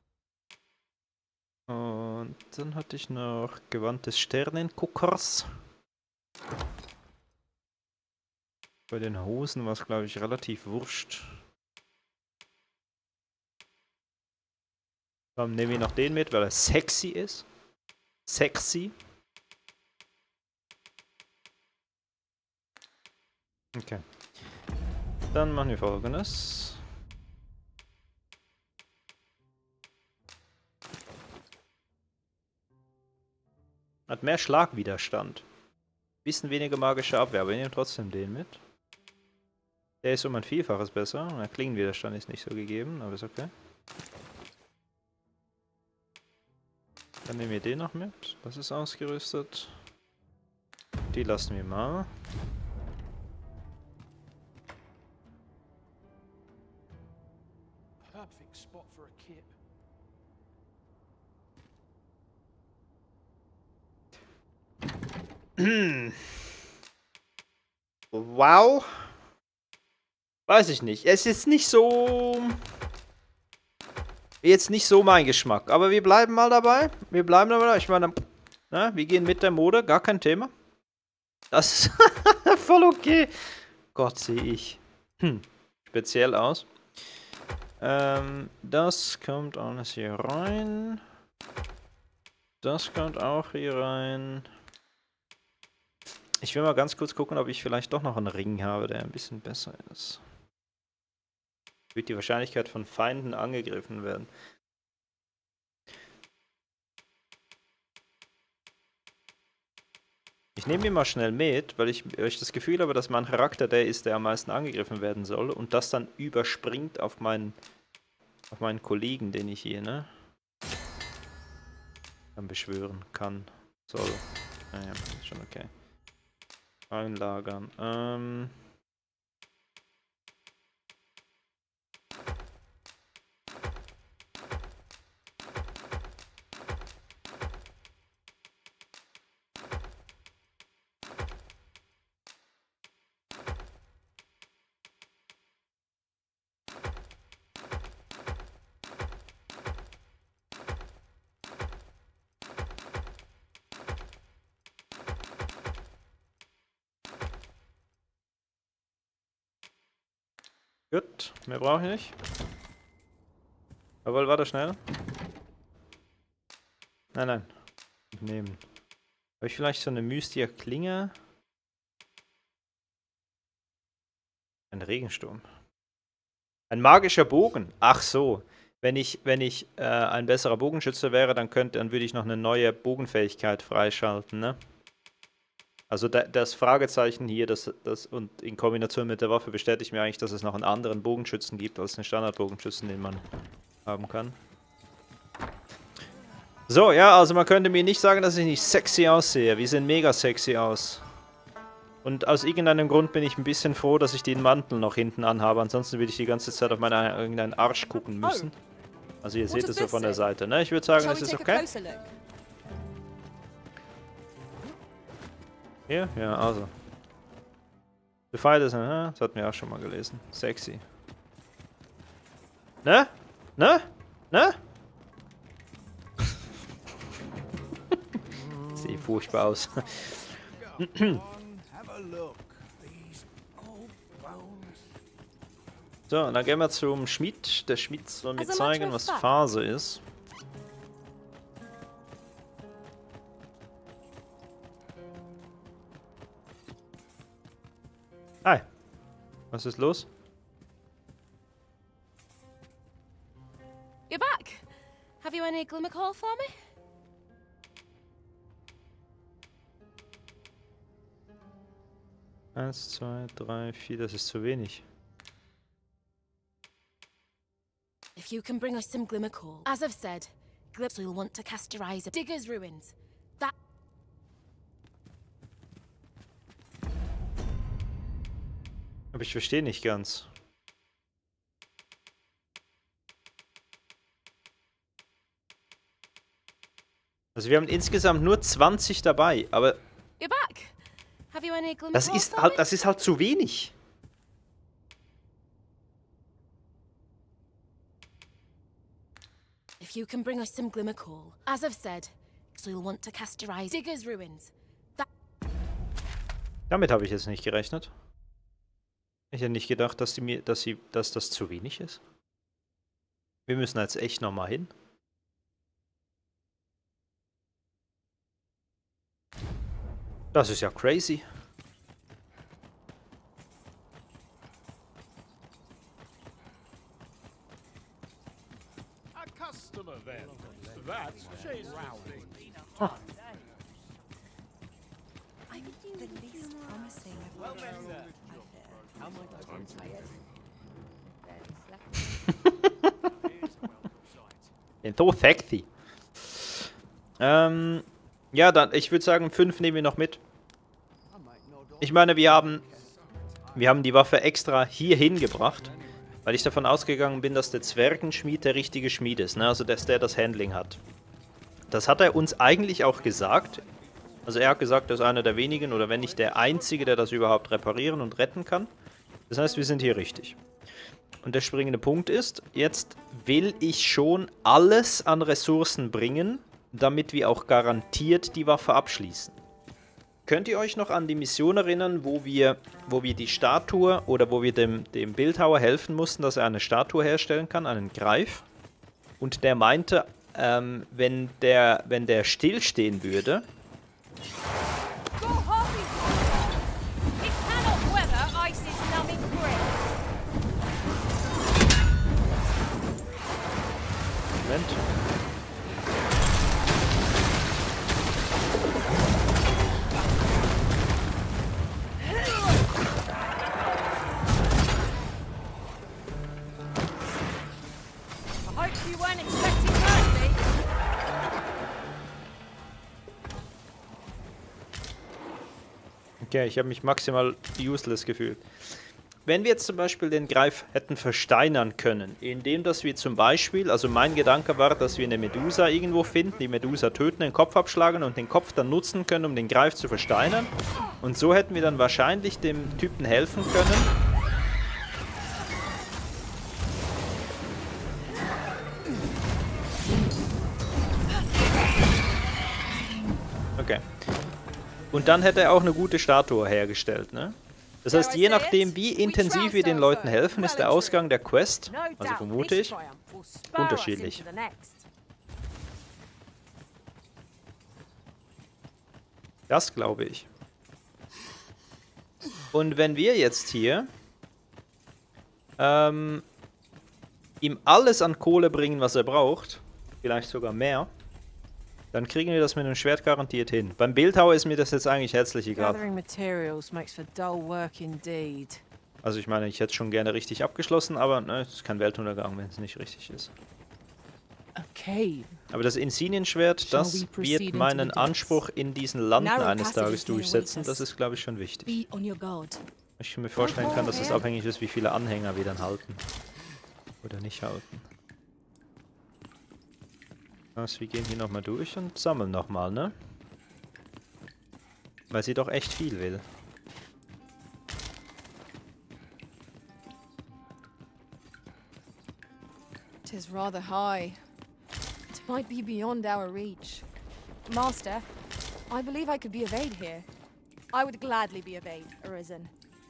Und dann hatte ich noch Gewand des Sternenguckers. Bei den Hosen war es, glaube ich, relativ wurscht. Dann nehmen wir noch den mit, weil er sexy ist. Sexy. Okay. Dann machen wir Folgendes. Hat mehr Schlagwiderstand. Bisschen weniger magische Abwehr, aber wir nehmen trotzdem den mit. Der ist um ein Vielfaches besser. Der Klingenwiderstand ist nicht so gegeben, aber ist okay. Dann nehmen wir den noch mit. Das ist ausgerüstet. Die lassen wir mal. Perfect spot for a kip. Wow. Weiß ich nicht. Es ist nicht so... Jetzt nicht so mein Geschmack. Aber wir bleiben mal dabei. Wir bleiben dabei. Ich meine, na, wir gehen mit der Mode. Gar kein Thema. Das ist voll okay. Gott, sehe ich hm. speziell aus. Ähm, das kommt alles hier rein. Das kommt auch hier rein. Ich will mal ganz kurz gucken, ob ich vielleicht doch noch einen Ring habe, der ein bisschen besser ist. Wird die Wahrscheinlichkeit von Feinden angegriffen werden. Ich nehme ihn mal schnell mit, weil ich, weil ich das Gefühl habe, dass mein Charakter der ist, der am meisten angegriffen werden soll. Und das dann überspringt auf meinen, auf meinen Kollegen, den ich hier, ne? Dann beschwören kann, soll. Naja, ist schon okay. Einlagern. Ähm... Gut, mehr brauche ich nicht. Jawohl, warte schnell. Nein, nein. Nehmen. Habe ich vielleicht so eine Mystia-Klinge? Ein Regensturm. Ein magischer Bogen. Ach so. wenn ich, wenn ich äh, ein besserer Bogenschütze wäre, dann könnte, dann würde ich noch eine neue Bogenfähigkeit freischalten, ne? Also da, das Fragezeichen hier, das, das und in Kombination mit der Waffe bestätigt mir eigentlich, dass es noch einen anderen Bogenschützen gibt als den Standardbogenschützen, den man haben kann. So, ja, also man könnte mir nicht sagen, dass ich nicht sexy aussehe. Wir sehen mega sexy aus. Und aus irgendeinem Grund bin ich ein bisschen froh, dass ich den Mantel noch hinten anhabe. Ansonsten würde ich die ganze Zeit auf meinen irgendeinen Arsch gucken müssen. Also ihr seht es so von der Seite, ne? Ich würde sagen, das ist okay. Hier? Ja, also. The Fight ist, ne? Das hatten wir auch schon mal gelesen. Sexy. Ne? Ne? Ne? Sieht furchtbar aus. So, und dann gehen wir zum Schmied. Der Schmied soll mir zeigen, was Phase ist. Hi. Was ist los? You're back. Have you any glimmer call for me? Eins, zwei, drei, vier, das ist zu wenig. If you can bring us some glimmer coal. As I've said, Glips will want to castorize Digger's ruins. That. Aber ich verstehe nicht ganz. Also wir haben insgesamt nur zwanzig dabei, aber You're back. Have you any glimmer das coal ist for halt, me? das ist halt zu wenig. If you can bring us some glimmer coal. As I've said, we'll want to castorize Digger's ruins. That. Damit habe ich jetzt nicht gerechnet. Ich hätte nicht gedacht, dass, die mir, dass, sie, dass das zu wenig ist. Wir müssen jetzt echt nochmal hin. Das ist ja crazy. A customer then. That's Chase Rowley. I'm the least promising of How am Den so sexy. Ähm, ja, dann, ich würde sagen, fünf nehmen wir noch mit. Ich meine, wir haben, wir haben die Waffe extra hier hingebracht, weil ich davon ausgegangen bin, dass der Zwergenschmied der richtige Schmied ist, ne? Also dass der das Handling hat. Das hat er uns eigentlich auch gesagt. Also er hat gesagt, er ist einer der wenigen oder wenn nicht der Einzige, der das überhaupt reparieren und retten kann. Das heißt, wir sind hier richtig. Und der springende Punkt ist, jetzt will ich schon alles an Ressourcen bringen, damit wir auch garantiert die Waffe abschließen. Könnt ihr euch noch an die Mission erinnern, wo wir, wo wir die Statue oder wo wir dem, dem Bildhauer helfen mussten, dass er eine Statue herstellen kann, einen Greif? Und der meinte, ähm, wenn der, wenn der stillstehen würde... Go Harvey! It cannot weather Ice's numbing grip. Moment. I hope you weren't expecting mercy. Okay, ich habe mich maximal useless gefühlt. Wenn wir jetzt zum Beispiel den Greif hätten versteinern können, indem dass wir zum Beispiel, also mein Gedanke war, dass wir eine Medusa irgendwo finden, die Medusa töten, den Kopf abschlagen und den Kopf dann nutzen können, um den Greif zu versteinern. Und so hätten wir dann wahrscheinlich dem Typen helfen können. Okay. Und dann hätte er auch eine gute Statue hergestellt, ne? Das heißt, je nachdem, wie intensiv wir den Leuten helfen, ist der Ausgang der Quest, also vermute ich, unterschiedlich. Das glaube ich. Und wenn wir jetzt hier ähm, ihm alles an Kohle bringen, was er braucht, vielleicht sogar mehr, dann kriegen wir das mit dem Schwert garantiert hin. Beim Bildhauer ist mir das jetzt eigentlich herzlich egal. Gathering materials makes for dull work indeed. Also ich meine, ich hätte es schon gerne richtig abgeschlossen, aber ne, es ist kein Weltuntergang, wenn es nicht richtig ist. Okay. Aber das Insignienschwert, das wird meinen Anspruch in diesen Landen eines Tages durchsetzen. Das ist, glaube ich, schon wichtig. Be on your guard. Ich mir vorstellen kann, dass es abhängig ist, wie viele Anhänger wir dann halten. Oder nicht halten. Also, wir gehen hier nochmal durch und sammeln nochmal, ne? Weil sie doch echt viel will. Tis rather high. It might be beyond our reach. Master, I believe I could be of aid here. I would gladly be of aid, Arisen.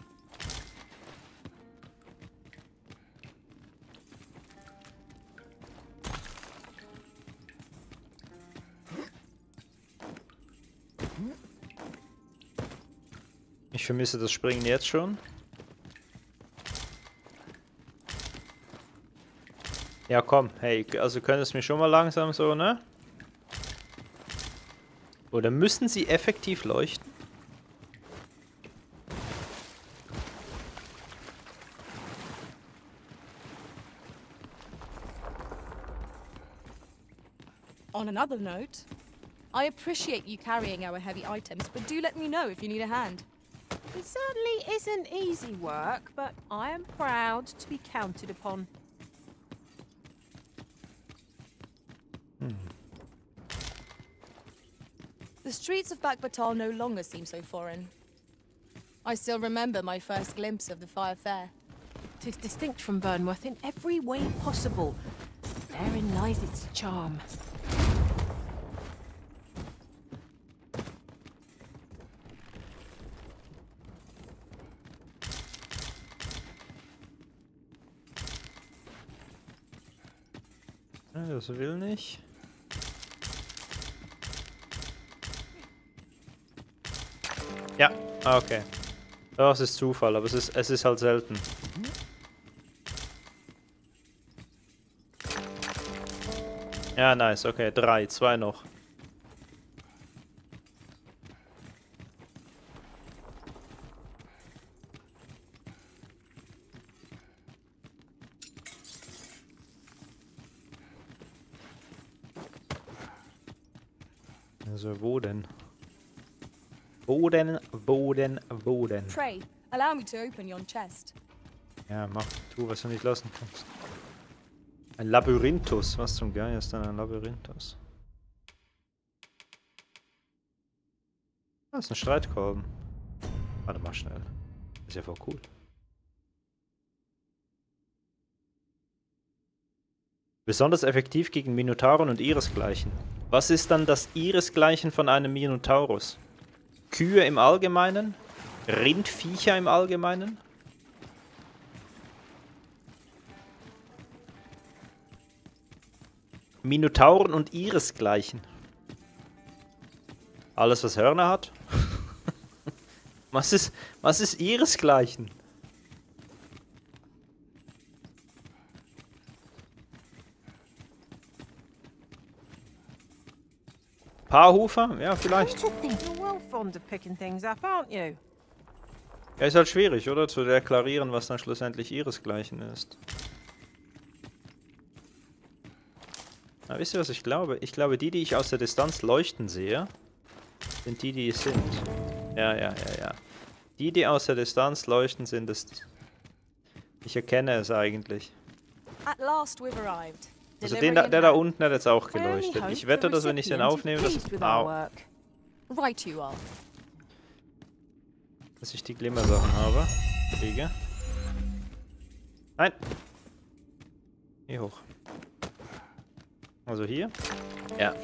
Ich vermisse das Springen jetzt schon. Ja, komm, hey, also können es mir schon mal langsam so, ne? Oder müssen sie effektiv leuchten? On another note, I appreciate you carrying our heavy items, but do let me know if you need a hand. It certainly isn't easy work, but I am proud to be counted upon. The streets of Bakbatal no longer seem so foreign. I still remember my first glimpse of the Fire Fair. It is distinct from Burnworth in every way possible. Therein lies its charm. Das will nicht. Ja, okay. Das ist Zufall, aber es ist, es ist halt selten. Ja, nice, okay. Drei, zwei noch. Also, wo denn? Wo denn, wo denn, wo denn? Pray, allow me to open yon chest. Ja, mach, tu, was du nicht lassen kannst. Ein Labyrinthus. Was zum Geier ist denn ein Labyrinthus? Das ist ein Streitkolben. Warte mal schnell. Ist ja voll cool. Besonders effektiv gegen Minotauren und ihresgleichen. Was ist dann das ihresgleichen von einem Minotaurus? Kühe im Allgemeinen? Rindviecher im Allgemeinen? Minotauren und ihresgleichen. Alles, was Hörner hat? was ist, was ist ihresgleichen? Paarhufer? Ja, vielleicht. You're well fond of picking things up, aren't you? Ja, ist halt schwierig, oder? Zu deklarieren, was dann schlussendlich ihresgleichen ist. Na, wisst ihr, was ich glaube? Ich glaube, die, die ich aus der Distanz leuchten sehe, sind die, die es sind. Ja, ja, ja, ja. Die, die aus der Distanz leuchten, sind es. Ich erkenne es eigentlich. At last we've arrived. Also den da, der da unten hat jetzt auch geleuchtet. Ich wette, dass wenn ich den aufnehme, dass, au, Right you are. dass ich die Glimmersachen habe. Kriege. Nein. Hier hoch. Also hier? Ja.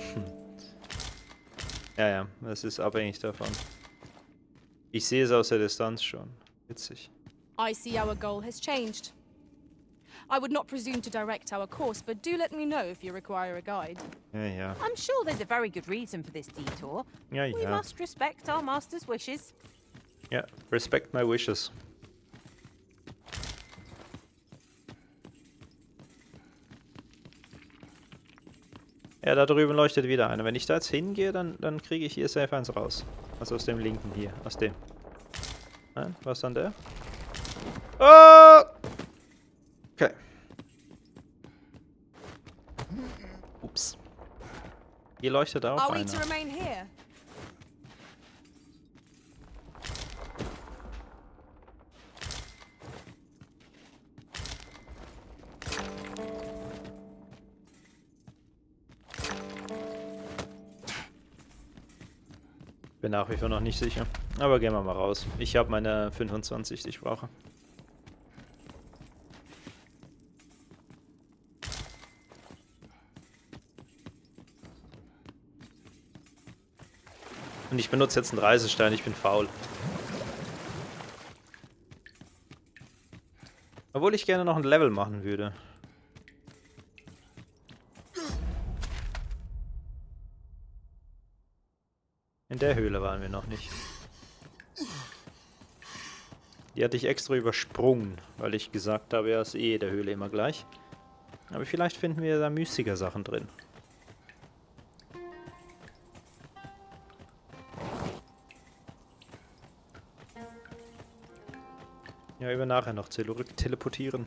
Ja, ja, das ist abhängig davon. Ich sehe es aus der Distanz schon. Witzig. I see our goal has changed. I would not presume to direct our course, but do let me know if you require a guide. Ja, ja. I'm sure there's a very good reason for this detour. Ja, We ja. must respect our master's wishes. Ja, respect my wishes. Ja, da drüben leuchtet wieder einer. Wenn ich da jetzt hingehe, dann, dann kriege ich hier safe eins raus. Also aus dem linken hier. Aus dem. Nein, was dann der? Oh! Okay. Ups. Hier leuchtet auch Are we einer. to remain here? Bin nach wie vor noch nicht sicher. Aber gehen wir mal raus. Ich habe meine fünfundzwanzig, die ich brauche. Und ich benutze jetzt einen Reisestein, ich bin faul. Obwohl ich gerne noch ein Level machen würde. In der Höhle waren wir noch nicht. Die hatte ich extra übersprungen, weil ich gesagt habe, ja, ist eh in der Höhle immer gleich. Aber vielleicht finden wir da müßiger Sachen drin. Ja, über nachher noch zurück teleportieren.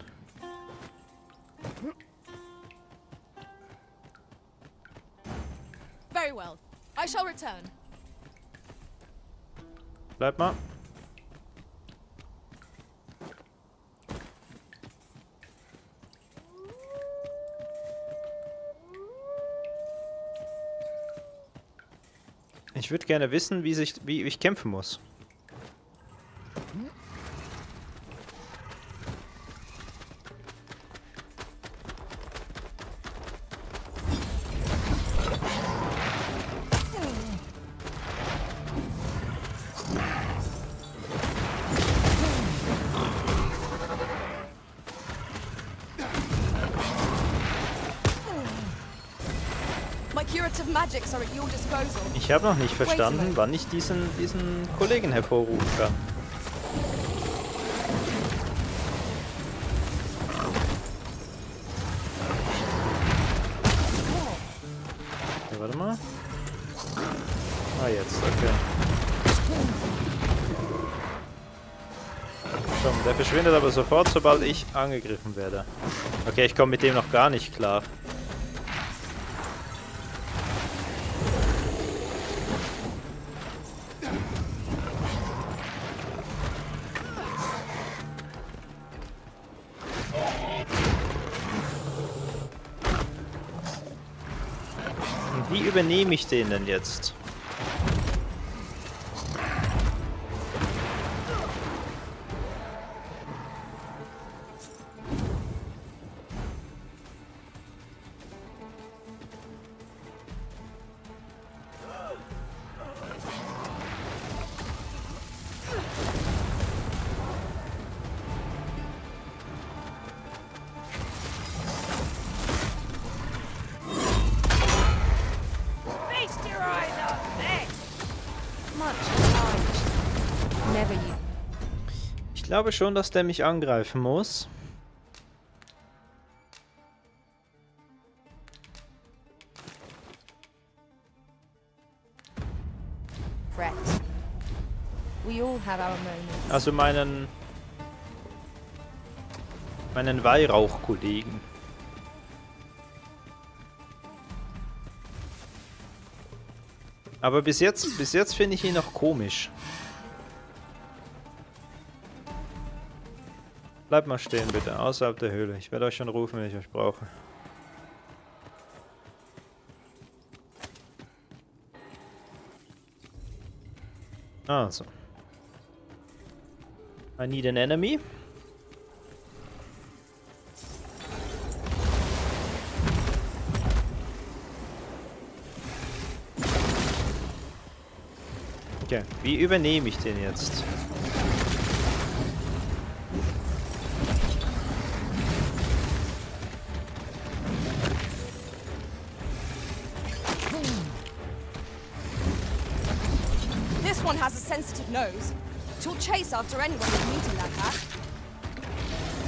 Very well. I shall return. Bleib mal. Ich würde gerne wissen, wie, sich, wie ich kämpfen muss. Ich habe noch nicht verstanden, wann ich diesen, diesen Kollegen hervorrufen kann. Okay, warte mal. Ah, jetzt, okay. Komm, der verschwindet aber sofort, sobald ich angegriffen werde. Okay, ich komme mit dem noch gar nicht klar. Wie übernehme ich den denn jetzt? Ich glaube schon, dass der mich angreifen muss. Also meinen meinen Weihrauchkollegen. Aber bis jetzt, bis jetzt finde ich ihn noch komisch. Bleibt mal stehen, bitte, außerhalb der Höhle. Ich werde euch schon rufen, wenn ich euch brauche. Also. I need an enemy. Okay, wie übernehme ich den jetzt? This one has a sensitive nose. She'll chase after anyone with meeting like that.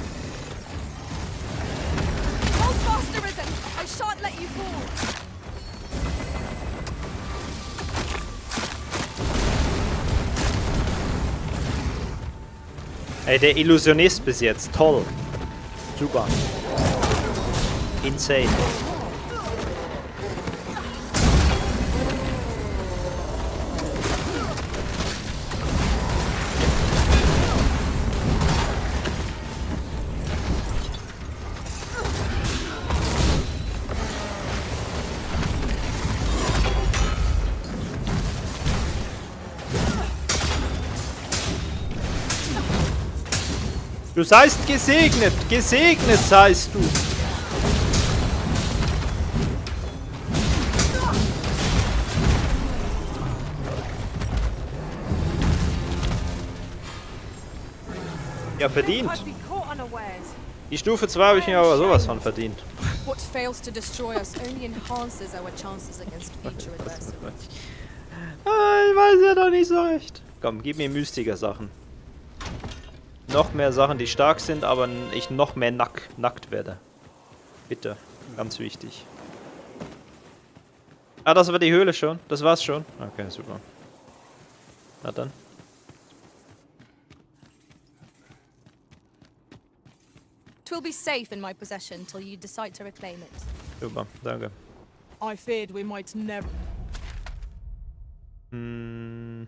Hold fast, Arisen! I shan't let you fall! Ey, der Illusionist bis jetzt. Toll. Super. Insane. Du seist gesegnet, gesegnet seist du. Ja, verdient. Die Stufe zwei habe ich mir aber sowas von verdient. What fails to destroy us only enhances our chances against future adversity. Ah, ich weiß ja doch nicht so recht. Komm, gib mir Mystiker-Sachen. Noch mehr Sachen, die stark sind, aber ich noch mehr nack nackt werde. Bitte. Ganz wichtig. Ah, das war die Höhle schon. Das war's schon. Okay, super. Na dann. It will be safe in my possession till you decide to reclaim it. Super, danke. I feared we might never. Hm.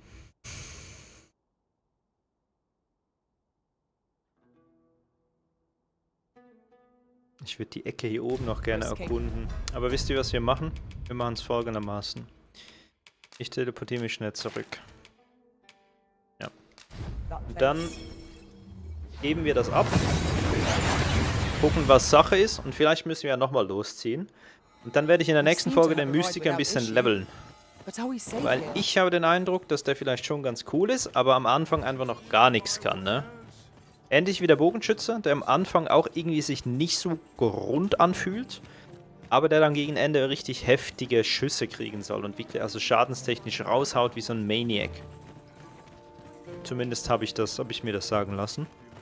Ich würde die Ecke hier oben noch gerne erkunden. Aber wisst ihr, was wir machen? Wir machen es folgendermaßen. Ich teleportiere mich schnell zurück. Ja. Und dann geben wir das ab. Gucken, was Sache ist. Und vielleicht müssen wir ja nochmal losziehen. Und dann werde ich in der nächsten Folge den Mystiker ein bisschen leveln. Weil ich habe den Eindruck, dass der vielleicht schon ganz cool ist, aber am Anfang einfach noch gar nichts kann, ne? Ähnlich wie der Bogenschütze, der am Anfang auch irgendwie sich nicht so rund anfühlt, aber der dann gegen Ende richtig heftige Schüsse kriegen soll und wirklich also schadenstechnisch raushaut wie so ein Maniac. Zumindest habe ich das, habe ich mir das sagen lassen.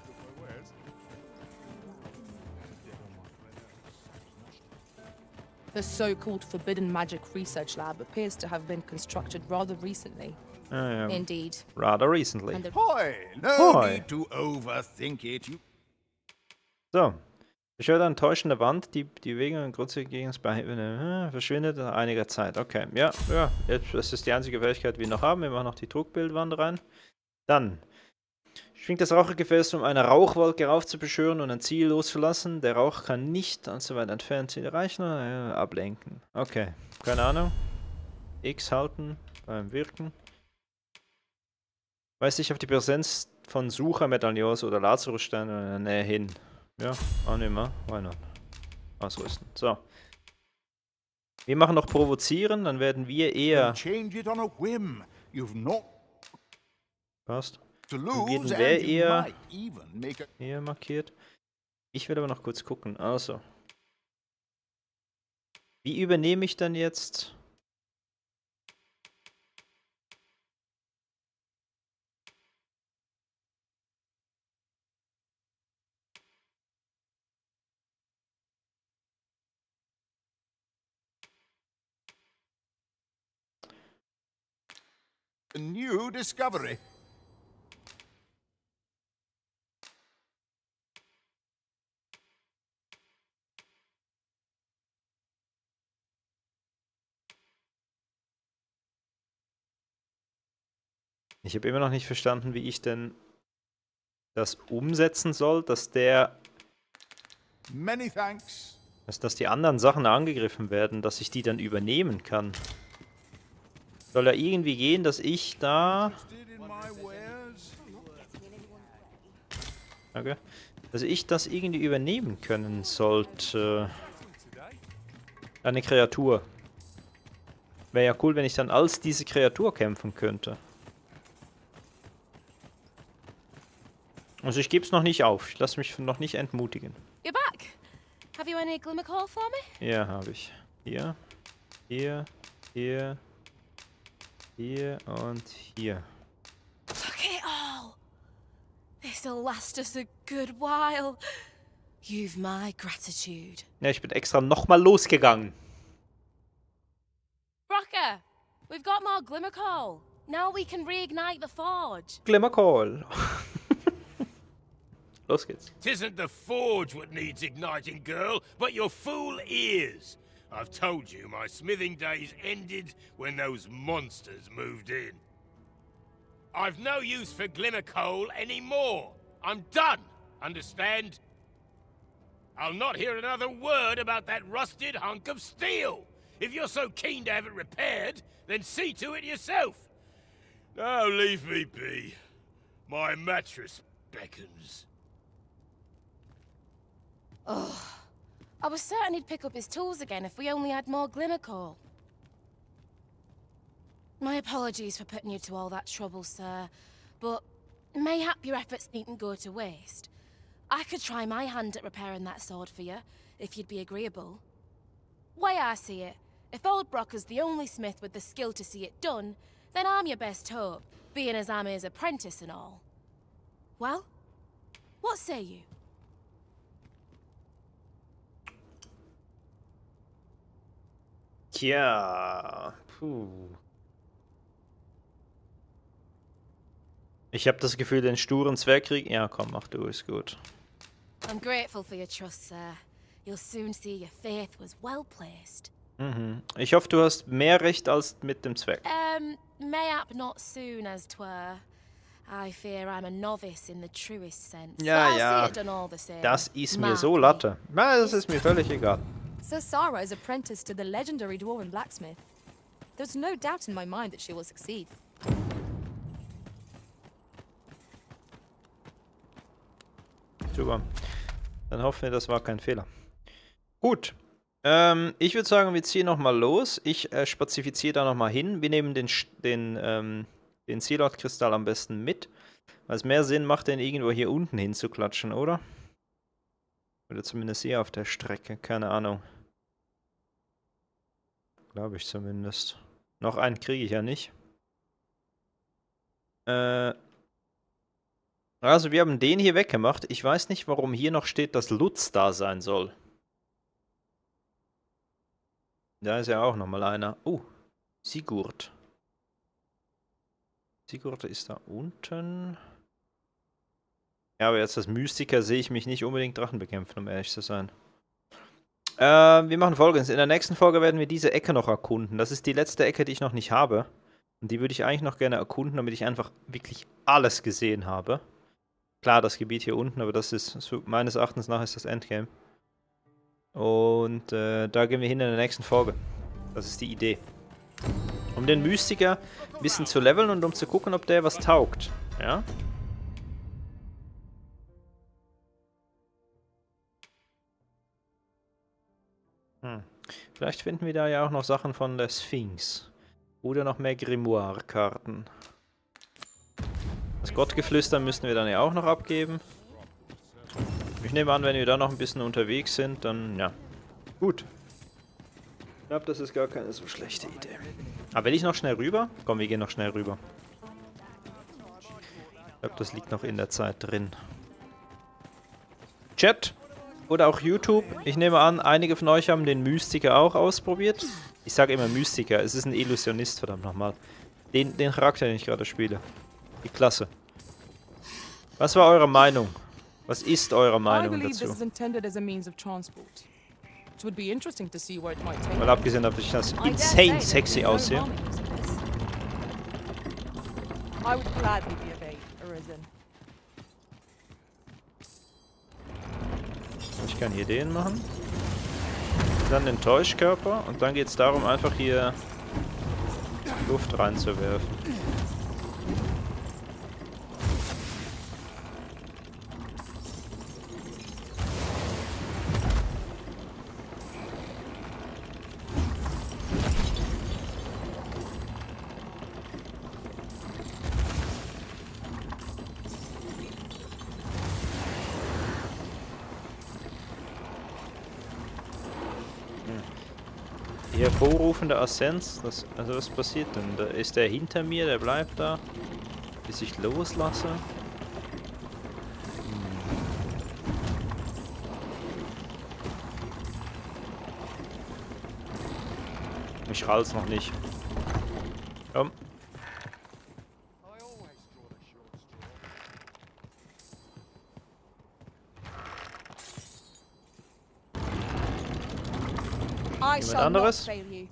The so-called Forbidden Magic Research Lab appears to have been constructed rather recently. Ah, ja. Indeed. Rather recently. Hoi! No Hoi. need to overthink it. You So. Beschwört eine enttäuschende Wand, die die Bewegung und grundsätzlich gegen das Beiheben äh, verschwindet nach einiger Zeit. Okay, ja, ja. Jetzt, das ist die einzige Fähigkeit, die wir noch haben. Wir machen noch die Druckbildwand rein. Dann. Schwingt das Rauchgefäß, um eine Rauchwolke raufzubeschwören und ein Ziel loszulassen. Der Rauch kann nicht allzu weit entfernt Ziel erreichen oder äh, ablenken. Okay, keine Ahnung. X halten beim Wirken. Weist sich auf die Präsenz von Suchermedaillons oder Lazarussteinen in der Nähe hin. Ja, annehmen wir. Why not? Ausrüsten. So. Wir machen noch provozieren, dann werden wir eher... change it on a whim. You've not Passt. to Dann lose werden wir and you eher... might even make a Eher markiert. Ich werde aber noch kurz gucken. Also. Wie übernehme ich dann jetzt... a new discovery. Ich habe immer noch nicht verstanden, wie ich denn das umsetzen soll, dass der, Many thanks. dass, dass die anderen Sachen angegriffen werden, dass ich die dann übernehmen kann. Soll ja irgendwie gehen, dass ich da... Interested in my wares? Okay. Also ich das irgendwie übernehmen können sollte. Eine Kreatur. Wäre ja cool, wenn ich dann als diese Kreatur kämpfen könnte. Also ich gebe es noch nicht auf. Ich lasse mich noch nicht entmutigen. You're back. Have you any glimmer call for me? Ja, habe ich. Hier, hier, hier, hier und hier. Look it all. This'll last us a good while. You've my gratitude. Ja, ich bin extra nochmal losgegangen. Rocker, we've got more glimmer call. Now we can reignite the forge. Glimmercall. Los geht's. Tisn't the forge what needs igniting, girl, but your fool ears. I've told you my smithing days ended when those monsters moved in. I've no use for glimmer coal anymore. I'm done, understand? I'll not hear another word about that rusted hunk of steel. If you're so keen to have it repaired, then see to it yourself. Now leave me be. My mattress beckons. Oh, I was certain he'd pick up his tools again if we only had more glimmer coal. My apologies for putting you to all that trouble, sir, but mayhap your efforts needn't go to waste. I could try my hand at repairing that sword for you, if you'd be agreeable. Way I see it, if old Brocker's the only smith with the skill to see it done, then I'm your best hope, being as I'm his apprentice and all. Well, what say you? Tja, puh. Ich habe das Gefühl, den sturen Zwergkrieg... Ja, komm, mach du, ist gut. I'm grateful for your trust, sir. You'll soon see your faith was well placed. Mhm. Ich hoffe, du hast mehr Recht als mit dem Zwerg. Um, mayhap not soon as 'twere. I fear I'm a novice in the truest sense. Ja, I'll ja. see it done all the same. Das ist mir Mark so me. Latte. Na, das ist mir völlig egal. Sir Sarah is apprenticed to the legendary dwarven blacksmith. There's no doubt in my mind that she will succeed. Super. Dann hoffen wir, das war kein Fehler. Gut. Ähm, ich würde sagen, wir ziehen nochmal los. Ich äh, spazifiziere da nochmal hin. Wir nehmen den, den, ähm, den Sealord-Kristall am besten mit. Weil es mehr Sinn macht, den irgendwo hier unten hinzuklatschen, oder? Oder zumindest hier auf der Strecke. Keine Ahnung. Glaube ich zumindest. Noch einen kriege ich ja nicht. Äh... Also, wir haben den hier weggemacht. Ich weiß nicht, warum hier noch steht, dass Lutz da sein soll. Da ist ja auch nochmal einer. Oh, Sigurd. Sigurd ist da unten. Ja, aber jetzt als Mystiker sehe ich mich nicht unbedingt Drachen bekämpfen, um ehrlich zu sein. Äh, wir machen Folgendes. In der nächsten Folge werden wir diese Ecke noch erkunden. Das ist die letzte Ecke, die ich noch nicht habe. Und die würde ich eigentlich noch gerne erkunden, damit ich einfach wirklich alles gesehen habe. Klar, das Gebiet hier unten, aber das ist, so meines Erachtens nach, ist das Endgame. Und äh, da gehen wir hin in der nächsten Folge. Das ist die Idee. Um den Mystiker ein bisschen zu leveln und um zu gucken, ob der was taugt. Ja? Hm. Vielleicht finden wir da ja auch noch Sachen von der Sphinx. Oder noch mehr Grimoire-Karten. Das Gottgeflüster müssen wir dann ja auch noch abgeben. Ich nehme an, wenn wir da noch ein bisschen unterwegs sind, dann ja. Gut. Ich glaube, das ist gar keine so schlechte Idee. Aber will ich noch schnell rüber? Komm, wir gehen noch schnell rüber. Ich glaube, das liegt noch in der Zeit drin. Chat oder auch YouTube. Ich nehme an, einige von euch haben den Mystiker auch ausprobiert. Ich sage immer Mystiker. Es ist ein Illusionist, verdammt nochmal. Den, den Charakter, den ich gerade spiele. Die Klasse. Was war eure Meinung? Was ist eure I Meinung believe this dazu? is intended as a means of transport. It would be interesting to see where it might take Mal us. abgesehen davon, dass ich das I dare insane say sexy there is no aussehe. harm in using this. I would gladly be of aid, Arisen. Ich kann hier den machen. Dann den Täuschkörper. Und dann geht es darum, einfach hier Luft reinzuwerfen. Die hervorrufende Aszenz, das, also was passiert denn? Da ist der hinter mir, der bleibt da, bis ich loslasse. Hm. Ich rall's noch nicht. Komm. I Jemand shall not anderes? fail you.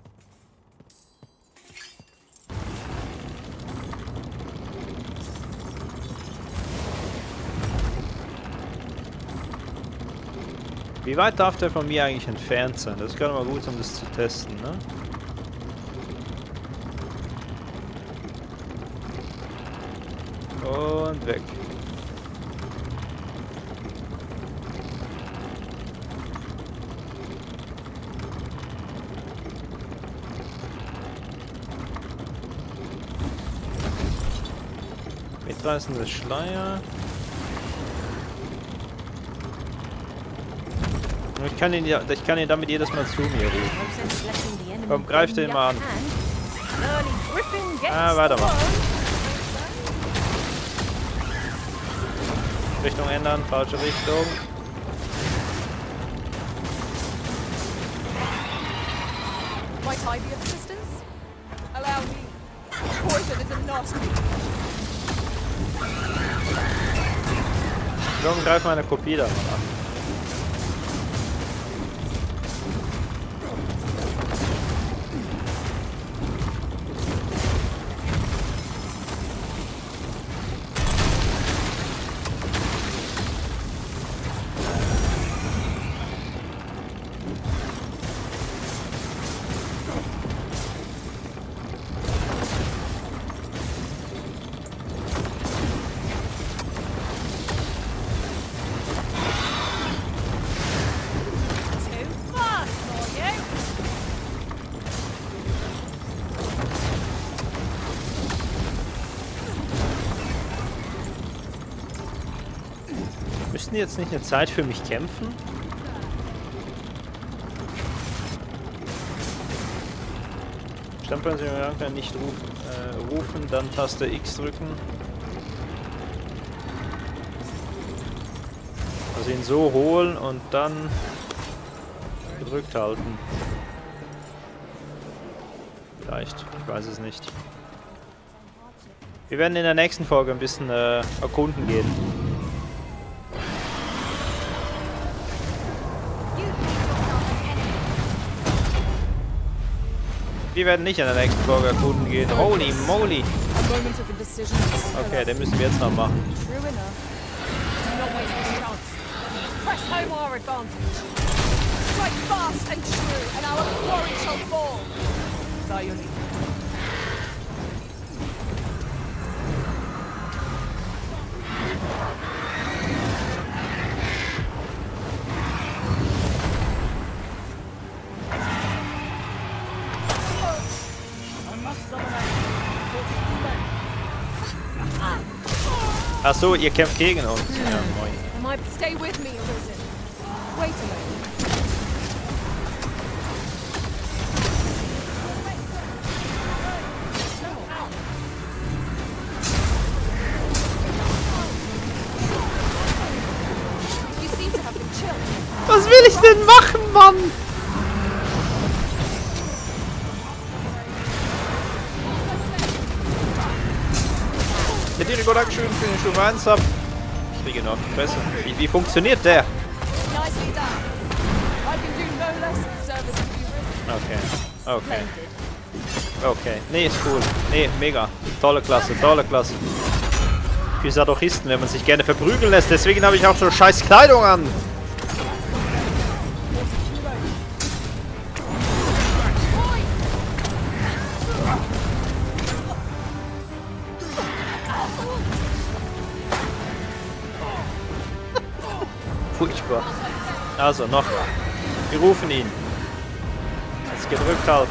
Wie weit darf der von mir eigentlich entfernt sein? Das ist gerade mal gut, um das zu testen, ne? Und weg. Mitreißende Schleier. Ich kann ihn ja, ich kann ihn damit jedes Mal zu mir rufen. Komm, greif den mal an. Ah, weitermachen. Richtung ändern, falsche Richtung. Might I be of assistance? Allow me. Poison is a nasty. Komm, greif meine Kopie da mal an. Müssten die jetzt nicht eine Zeit für mich kämpfen? Stempeln Sie mir nicht rufen, äh, rufen, dann Taste X drücken. Also ihn so holen und dann gedrückt halten. Vielleicht, ich weiß es nicht. Wir werden in der nächsten Folge ein bisschen äh, erkunden gehen. Wir werden nicht in der nächsten Folge erkunden gehen. Holy moly! Okay, den müssen wir jetzt noch machen. Ach so, ihr kämpft gegen uns. Ja, moin. Stay with me, Arisen. Wait a minute. You seem to have been chilled. Was will ich denn machen, Mann? Mit dir, Nico, Dankeschön für den Stufe eins Sub. Ich kriege noch die Fresse. Wie, wie funktioniert der? Okay. Okay. Okay. Nee, ist cool. Nee, mega. Tolle Klasse, tolle Klasse. Für Sadochisten, wenn man sich gerne verprügeln lässt. Deswegen habe ich auch so scheiß Kleidung an. Furchtbar. Also, noch. Wir rufen ihn. Jetzt gedrückt halten.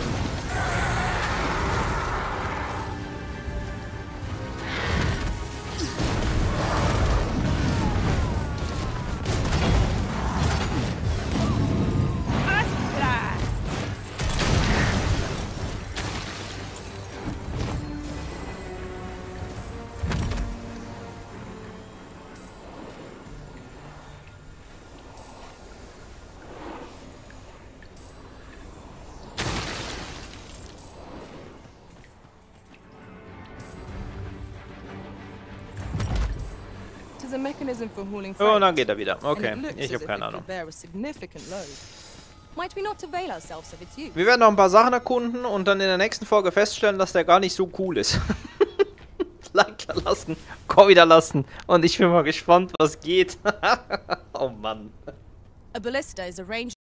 A mechanism for hauling Oh, freight. dann geht er wieder. And Okay, it looks ich as habe if keine it Ahnung. could bear a significant load. Might we not avail ourselves of its use? Wir werden noch ein paar Sachen erkunden und dann in der nächsten Folge feststellen, dass der gar nicht so cool ist. Like da lassen, Call wieder lassen. Und ich bin mal gespannt, was geht. Oh Mann. A ballista is a range